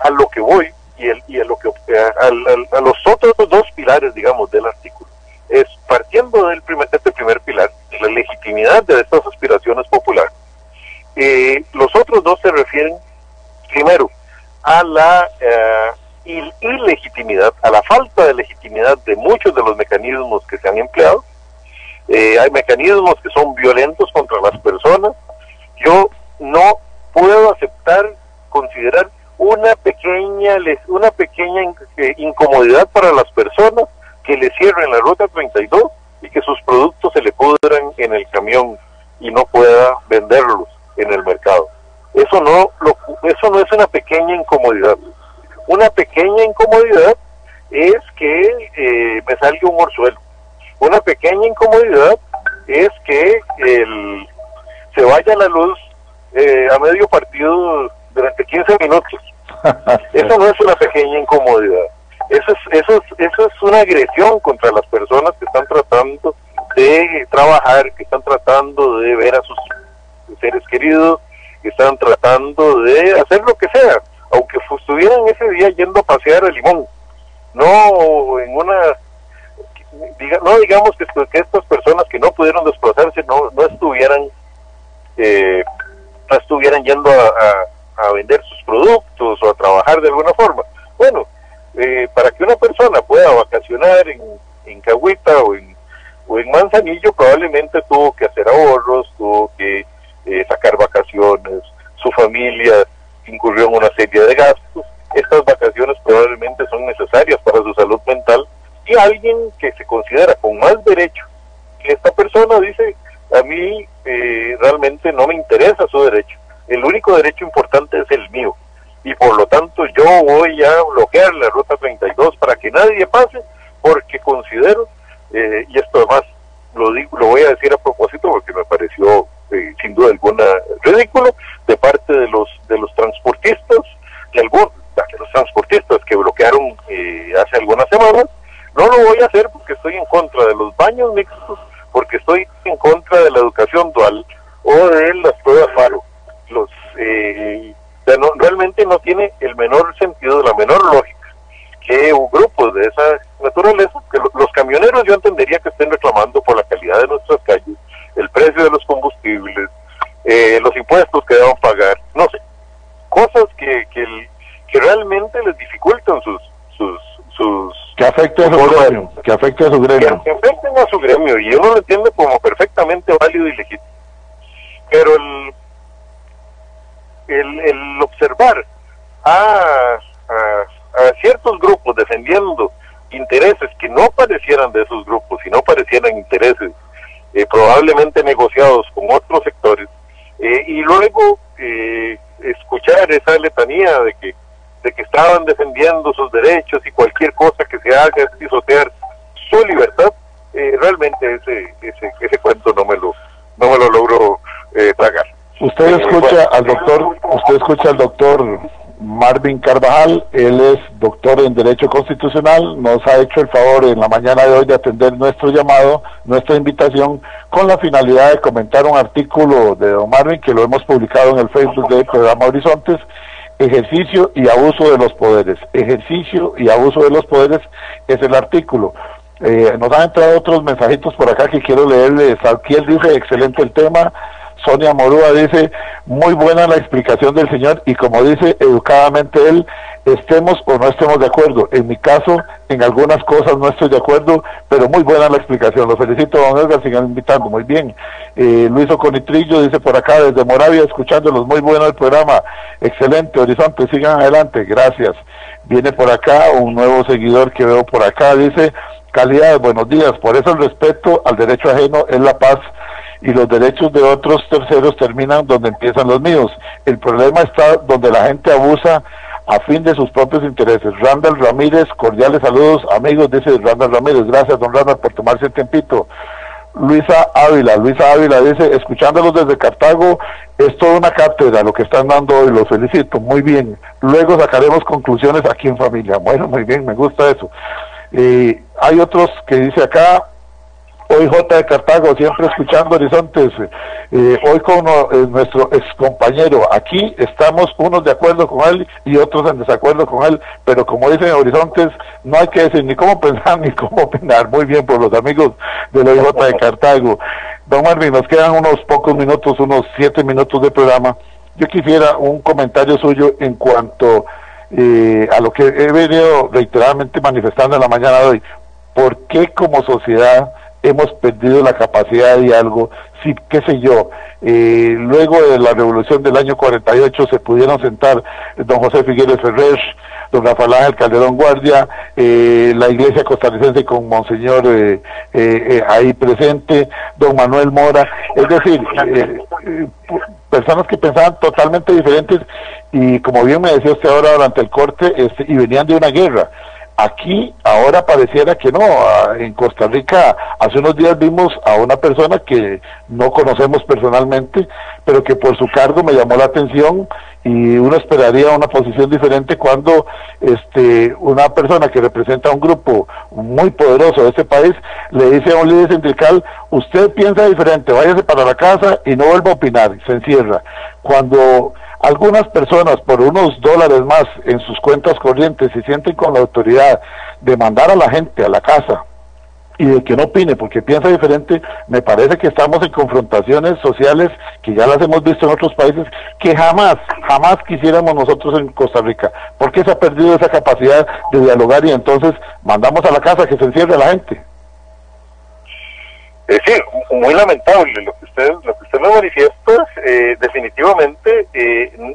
a lo que voy y, el, y a, lo que, a, a, a los otros dos pilares, digamos, del artículo, es partiendo del primer, de este primer pilar, la legitimidad de estas aspiraciones populares. Eh, los otros dos se refieren, primero, a la eh, ilegitimidad, a la falta de legitimidad de muchos de los mecanismos que se han empleado. Eh, hay mecanismos que son violentos contra las personas. Yo no puedo aceptar, considerar una pequeña, una pequeña incomodidad para las personas que le cierren la ruta treinta y dos y que sus productos se le pudran en el camión y no pueda venderlos en el mercado. Eso no, lo, eso no es una pequeña incomodidad. Una pequeña incomodidad es que eh, me salga un orzuelo. Una pequeña incomodidad es que el, se vaya la luz eh, a medio partido durante quince minutos. Eso no es una pequeña incomodidad. Eso es, eso es, eso es una agresión contra las personas que están tratando de trabajar, que están tratando de ver a sus seres queridos, que están tratando de hacer lo que sea, aunque estuvieran ese día yendo a pasear el Limón. No en una, diga, no digamos que, que estas personas que no pudieron desplazarse no, no estuvieran eh, no estuvieran yendo a, a, a vender sus productos o a trabajar de alguna forma. Bueno, eh, para que una persona pueda vacacionar en, en Cahuita o en, o en Manzanillo, probablemente tuvo que hacer ahorros, tuvo que eh, sacar vacaciones, su familia incurrió en una serie de gastos. Estas vacaciones probablemente son necesarias para su salud mental, y alguien que se considera con más derecho que esta persona dice: a mí eh, realmente no me interesa su derecho, el único derecho importante es el mío, y por lo tanto yo voy a bloquear la ruta treinta y dos para que nadie pase, porque considero, eh, y esto además lo digo, lo voy a decir a propósito porque me pareció eh, sin duda alguna ridículo de parte de los de los transportistas, de algunos de los transportistas que bloquearon eh, hace algunas semanas. No lo voy a hacer porque estoy en contra de los baños mixtos, porque estoy en contra de la educación dual o de las pruebas FARO. Los, eh, no, realmente no tiene el menor sentido, la menor lógica que un grupo de esa naturaleza, que lo, los camioneros yo entendería que estén reclamando por la calidad de nuestras calles, el precio de los combustibles, eh, los impuestos que deban pagar, no sé, cosas que, que, el, que realmente les dificultan sus sus sus que afecte a su gremio, que afecte a su gremio, que afecten a su gremio, y uno lo entiende como perfectamente válido y legítimo. Pero el el, el observar a, a, a ciertos grupos defendiendo intereses que no parecieran de esos grupos, y no parecieran intereses eh, probablemente negociados con otros sectores, eh, y luego eh, escuchar esa letanía de que de que estaban defendiendo sus derechos y cualquier cosa que se haga es pisotear su libertad, eh, realmente ese, ese ese cuento no me lo no me lo logro eh, tragar. Usted eh, escucha bueno, al doctor, usted escucha al doctor Marvin Carvajal, él es doctor en Derecho Constitucional, nos ha hecho el favor en la mañana de hoy de atender nuestro llamado, nuestra invitación, con la finalidad de comentar un artículo de don Marvin que lo hemos publicado en el Facebook del programa Horizontes: ejercicio y abuso de los poderes. Ejercicio y abuso de los poderes es el artículo. Eh, nos han entrado otros mensajitos por acá que quiero leerles. Salquiel dice: excelente el tema. Sonia Morúa dice: muy buena la explicación del señor, y como dice educadamente él, estemos o no estemos de acuerdo. En mi caso, en algunas cosas no estoy de acuerdo, pero muy buena la explicación. Lo felicito, don Edgar, sigan invitando, muy bien. Eh, Luis Oconitrillo dice por acá desde Moravia, escuchándolos, muy bueno el programa, excelente, Horizonte, sigan adelante, gracias. Viene por acá un nuevo seguidor que veo por acá, dice: calidad, buenos días, por eso el respeto al derecho ajeno es la paz, y los derechos de otros terceros terminan donde empiezan los míos. El problema está donde la gente abusa a fin de sus propios intereses. Randall Ramírez, cordiales saludos, amigos, dice Randall Ramírez. Gracias, don Randall, por tomarse el tiempito. Luisa Ávila, Luisa Ávila dice: escuchándolos desde Cartago, es toda una cátedra lo que están dando hoy, los felicito, muy bien. Luego sacaremos conclusiones aquí en familia. Bueno, muy bien, me gusta eso. Eh, hay otros que dice acá: Hoy J de Cartago, siempre escuchando Horizontes. Eh, hoy con eh, nuestro ex compañero, aquí estamos unos de acuerdo con él y otros en desacuerdo con él, pero como dicen en Horizontes, no hay que decir ni cómo pensar ni cómo opinar. Muy bien por los amigos de la J de Cartago. Don Marvin, nos quedan unos pocos minutos, unos siete minutos de programa. Yo quisiera un comentario suyo en cuanto eh, a lo que he venido reiteradamente manifestando en la mañana de hoy. ¿Por qué como sociedad hemos perdido la capacidad de diálogo? Si, qué sé yo, eh, luego de la revolución del año cuarenta y ocho se pudieron sentar don José Figueres Ferrer, don Rafael Ángel Calderón Guardia, eh, la iglesia costarricense con Monseñor eh, eh, eh, ahí presente, don Manuel Mora, es decir, eh, eh, personas que pensaban totalmente diferentes y como bien me decía usted ahora durante el corte, este, y venían de una guerra. Aquí ahora pareciera que no. En Costa Rica hace unos días vimos a una persona que no conocemos personalmente, pero que por su cargo me llamó la atención y uno esperaría una posición diferente cuando este una persona que representa un grupo muy poderoso de este país le dice a un líder sindical: usted piensa diferente, váyase para la casa y no vuelva a opinar, se encierra. Cuando algunas personas por unos dólares más en sus cuentas corrientes se sienten con la autoridad de mandar a la gente a la casa y de que no opine porque piensa diferente, me parece que estamos en confrontaciones sociales que ya las hemos visto en otros países que jamás, jamás quisiéramos nosotros en Costa Rica. ¿Por qué se ha perdido esa capacidad de dialogar y entonces mandamos a la casa que se encierre a la gente? Es decir, muy lamentable lo que usted lo que usted me manifiesta. Eh, definitivamente eh,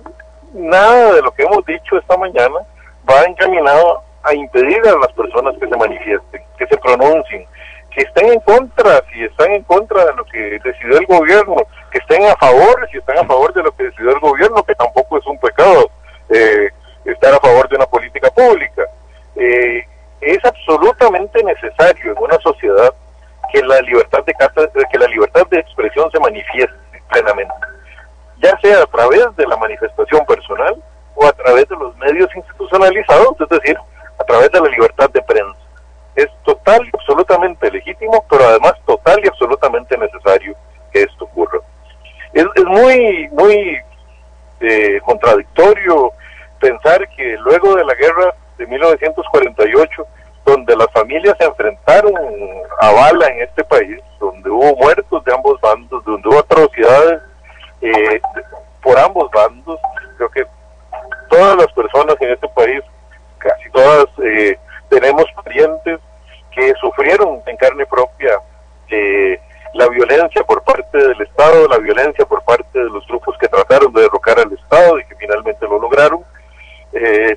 nada de lo que hemos dicho esta mañana va encaminado a impedir a las personas que se manifiesten, que se pronuncien, que estén en contra, si están en contra de lo que decidió el gobierno, que estén a favor, si están a favor de lo que decidió el gobierno, que tampoco es un pecado eh, estar a favor de una política pública. Eh, es absolutamente necesario en una sociedad que la libertad de que la libertad de expresión se manifieste plenamente, ya sea a través de la manifestación personal o a través de los medios institucionalizados, es decir, a través de la libertad de prensa. Es total y absolutamente legítimo, pero además total y absolutamente necesario que esto ocurra. Es, es muy, muy eh, contradictorio pensar que luego de la guerra de mil novecientos cuarenta y ocho, donde las familias se enfrentaron a bala en este país, donde hubo muertos de ambos bandos, donde hubo atrocidades eh, por ambos bandos, creo que todas las personas en este país, casi todas, eh, tenemos parientes que sufrieron en carne propia eh, la violencia por parte del Estado, la violencia por parte de los grupos que trataron de derrocar al Estado y que finalmente lo lograron. Eh,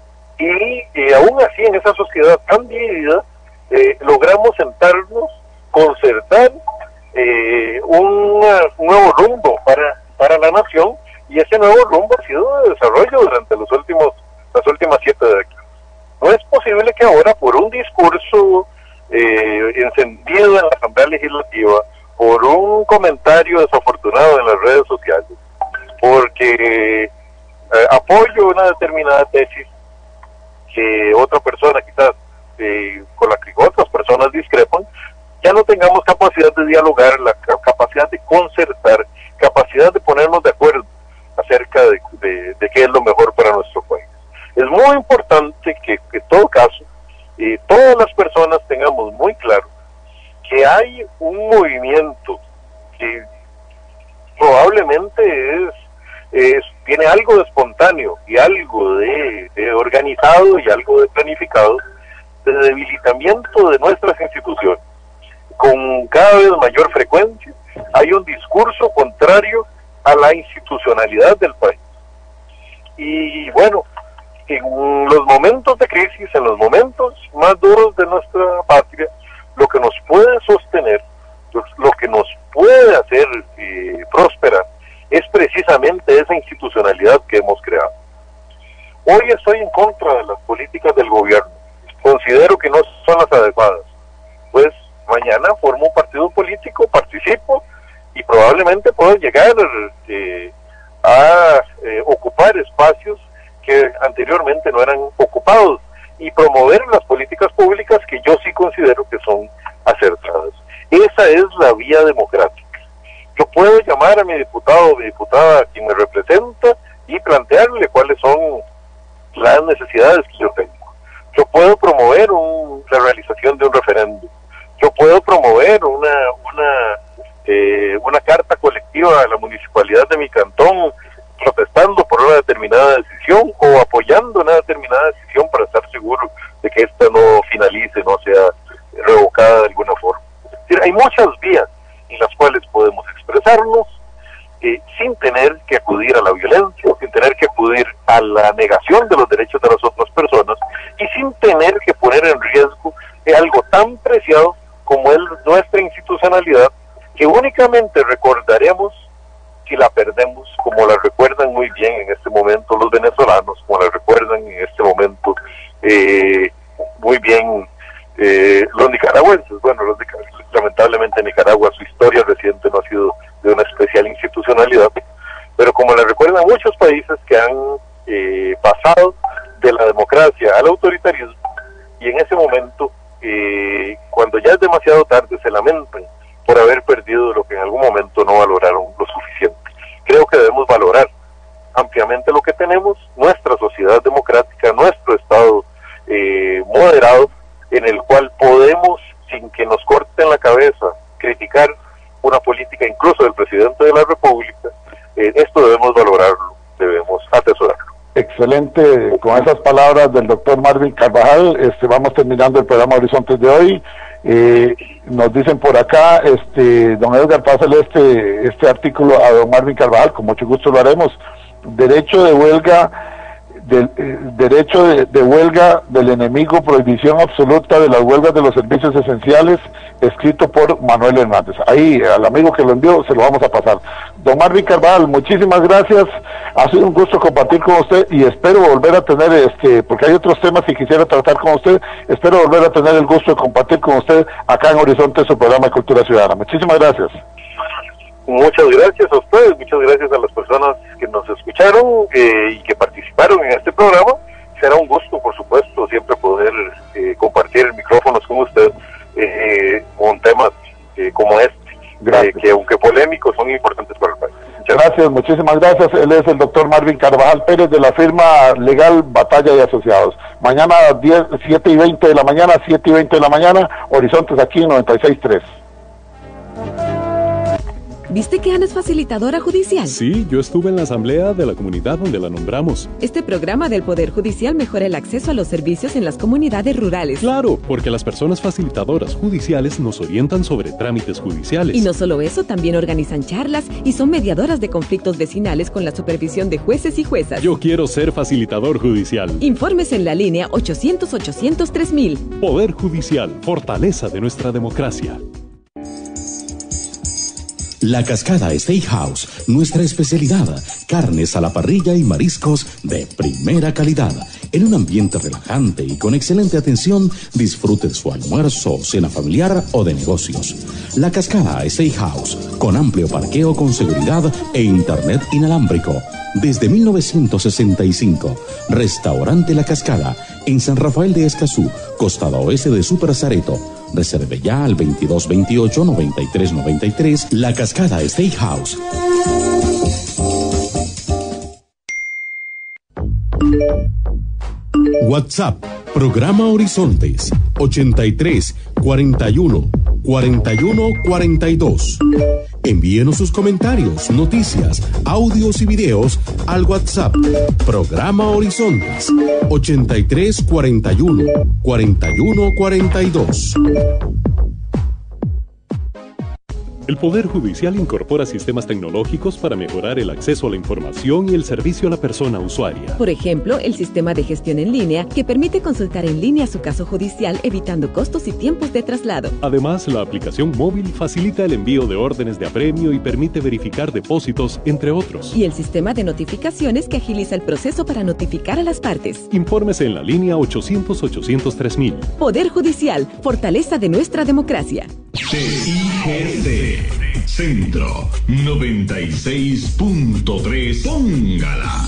y eh, aún así en esa sociedad tan dividida eh, logramos sentarnos, concertar eh, un nuevo rumbo para, para la nación, y ese nuevo rumbo ha sido de desarrollo durante los últimos las últimas siete décadas. No es posible que ahora por un discurso eh, encendido en la Asamblea Legislativa, por un comentario desafortunado en las redes sociales, porque eh, apoyo una determinada tesis que otra persona quizás eh, con la que otras personas discrepan, ya no tengamos capacidad de dialogar, la capacidad de concertar, capacidad de ponernos de acuerdo acerca de, de, de qué es lo mejor para nuestro país. Es muy importante que, que en todo caso eh, todas las personas tengamos muy claro que hay un movimiento que probablemente es Es, tiene algo de espontáneo y algo de, de organizado y algo de planificado, de debilitamiento de nuestras instituciones. Con cada vez mayor frecuencia hay un discurso contrario a la institucionalidad del país. Y bueno, en los momentos de crisis, en los momentos más duros de nuestra patria, lo que nos puede sostener, lo que nos puede hacer eh, prosperar, es precisamente esa institucionalidad que hemos creado. Hoy estoy en contra de las políticas del gobierno, considero que no son las adecuadas, pues mañana formo un partido político, participo y probablemente puedo llegar eh, a eh, ocupar espacios que anteriormente no eran ocupados y promover las políticas públicas que yo sí considero que son acertadas. Esa es la vía democrática. Yo puedo llamar a mi diputado o mi diputada, a quien me representa, y plantearle cuáles son las necesidades que yo tengo. Yo puedo promover un, la realización de un referéndum. Yo puedo promover una una eh, una carta colectiva a la municipalidad de mi cantón protestando por una determinada decisión o apoyando una determinada decisión para estar seguro de que esta no finalice, no sea revocada de alguna forma. Es decir, hay muchas vías en las cuales podemos expresarnos eh, sin tener que acudir a la violencia, sin tener que acudir a la negación de los derechos de las otras personas y sin tener que poner en riesgo eh, algo tan preciado como es nuestra institucionalidad, que únicamente recordaremos si la perdemos, como la recuerdan muy bien en este momento los venezolanos, como la recuerdan en este momento eh, muy bien eh, los nicaragüenses. Bueno, los, lamentablemente en Nicaragua su historia reciente no ha sido de una especial institucionalidad, pero como la recuerdan muchos países que han eh, pasado de la democracia al autoritarismo, y en ese momento, eh, cuando ya es demasiado tarde, se lamentan por haber perdido lo que en algún momento no valoraron lo suficiente. Creo que debemos valorar ampliamente lo que tenemos, nuestra sociedad democrática, nuestro Estado eh, moderado, en el cual podemos, sin que nos corten la cabeza, criticar una política incluso del presidente de la República. Eh, esto debemos valorarlo, debemos atesorarlo. Excelente, con esas palabras del doctor Marvin Carvajal, este, vamos terminando el programa Horizontes de hoy. Eh, nos dicen por acá, este, don Edgar, pásale este, este artículo a don Marvin Carvajal, con mucho gusto lo haremos. Derecho de huelga, del eh, derecho de, de huelga del enemigo, prohibición absoluta de las huelgas de los servicios esenciales, escrito por Manuel Hernández. Ahí, al amigo que lo envió, se lo vamos a pasar. Don Marvin Carvajal, muchísimas gracias, ha sido un gusto compartir con usted y espero volver a tener, este, porque hay otros temas que quisiera tratar con usted, espero volver a tener el gusto de compartir con usted acá en Horizonte, su programa de Cultura Ciudadana. Muchísimas gracias. Muchas gracias a ustedes, muchas gracias a las personas que nos escucharon eh, y que participaron en este programa. Será un gusto, por supuesto, siempre poder eh, compartir micrófonos con usted eh, con temas eh, como este, eh, que aunque polémicos son importantes para el país. Muchas gracias, gracias, muchísimas gracias. Él es el doctor Marvin Carvajal Pérez de la firma legal Batalla y Asociados. Mañana diez, siete y veinte de la mañana, siete y veinte de la mañana, Horizontes aquí en noventa y seis punto tres. ¿Viste que Ana es facilitadora judicial? Sí, yo estuve en la asamblea de la comunidad donde la nombramos. Este programa del Poder Judicial mejora el acceso a los servicios en las comunidades rurales. Claro, porque las personas facilitadoras judiciales nos orientan sobre trámites judiciales. Y no solo eso, también organizan charlas y son mediadoras de conflictos vecinales con la supervisión de jueces y juezas. Yo quiero ser facilitador judicial. Informes en la línea ochocientos, ochocientos, tres mil. Poder Judicial, fortaleza de nuestra democracia. La Cascada Steakhouse, nuestra especialidad, carnes a la parrilla y mariscos de primera calidad. En un ambiente relajante y con excelente atención, disfrute de su almuerzo, cena familiar o de negocios. La Cascada Steakhouse, con amplio parqueo con seguridad e internet inalámbrico. Desde mil novecientos sesenta y cinco, Restaurante La Cascada, en San Rafael de Escazú, costado oeste de Super Zareto. Reserve ya al veintidós veintiocho, noventa y tres noventa y tres, La Cascada Steakhouse. WhatsApp, programa Horizontes, ochenta y tres, cuarenta y uno, cuarenta y uno, cuarenta y dos. Envíenos sus comentarios, noticias, audios y videos al WhatsApp, programa Horizontes, ochenta y tres, cuarenta y uno, cuarenta y uno, cuarenta y dos. El Poder Judicial incorpora sistemas tecnológicos para mejorar el acceso a la información y el servicio a la persona usuaria. Por ejemplo, el sistema de gestión en línea, que permite consultar en línea su caso judicial, evitando costos y tiempos de traslado. Además, la aplicación móvil facilita el envío de órdenes de apremio y permite verificar depósitos, entre otros. Y el sistema de notificaciones, que agiliza el proceso para notificar a las partes. Infórmese en la línea ochocientos, ochocientos, tres mil. Poder Judicial, fortaleza de nuestra democracia. T I G C Centro noventa y seis punto tres. Póngala.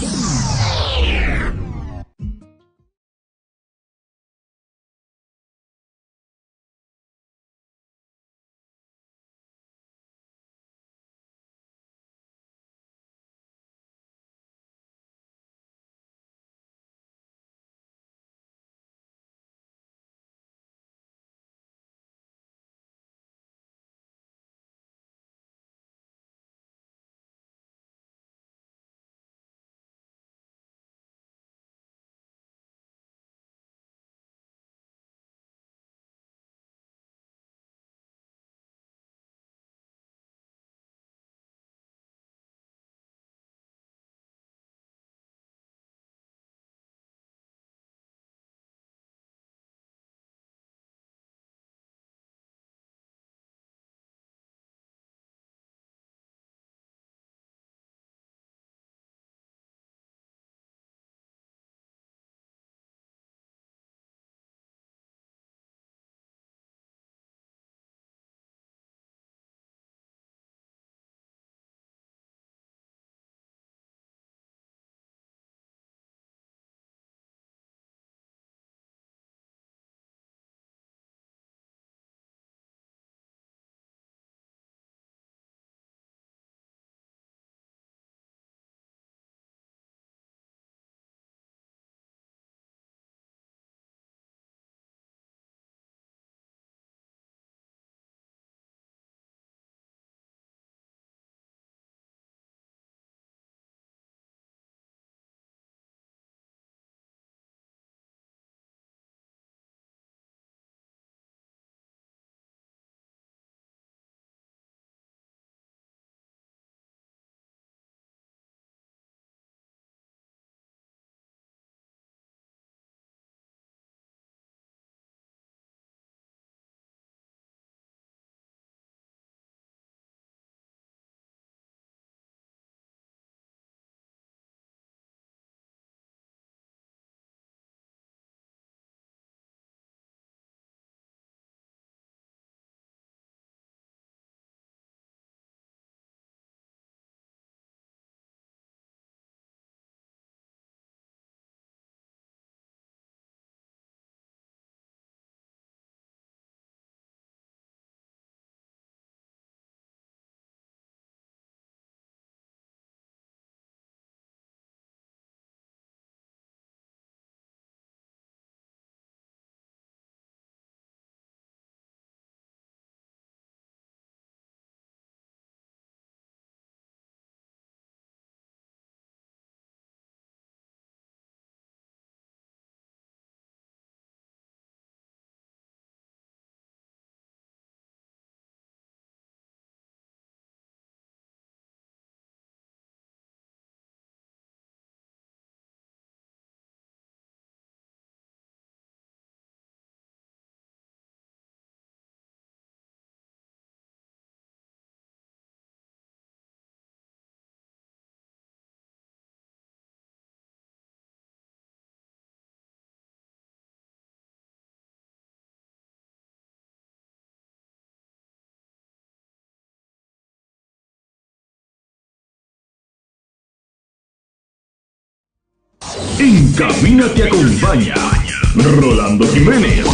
En cabina te acompaña Rolando Jiménez,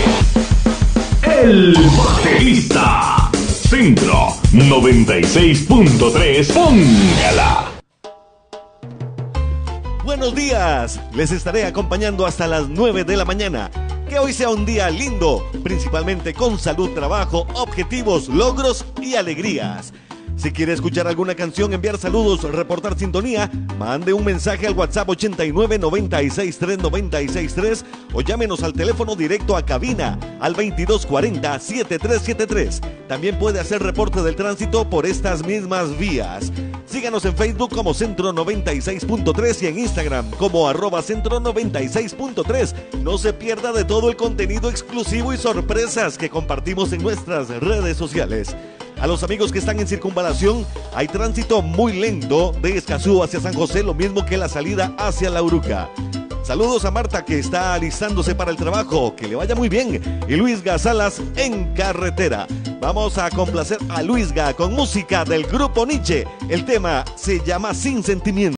el baterista. Centro noventa y seis punto tres, póngala. Buenos días, les estaré acompañando hasta las nueve de la mañana. Que hoy sea un día lindo, principalmente con salud, trabajo, objetivos, logros y alegrías. Si quiere escuchar alguna canción, enviar saludos, reportar sintonía, mande un mensaje al WhatsApp ochenta y nueve, noventa y seis, tres, noventa y seis, tres o llámenos al teléfono directo a cabina al veintidós cuarenta, setenta y tres setenta y tres. También puede hacer reporte del tránsito por estas mismas vías. Síganos en Facebook como Centro noventa y seis punto tres y en Instagram como arroba Centro noventa y seis punto tres. No se pierda de todo el contenido exclusivo y sorpresas que compartimos en nuestras redes sociales. A los amigos que están en circunvalación, hay tránsito muy lento de Escazú hacia San José, lo mismo que la salida hacia La Uruca. Saludos a Marta, que está alistándose para el trabajo, que le vaya muy bien. Y Luis Gasalas en carretera. Vamos a complacer a Luisga con música del grupo Nietzsche. El tema se llama Sin Sentimiento.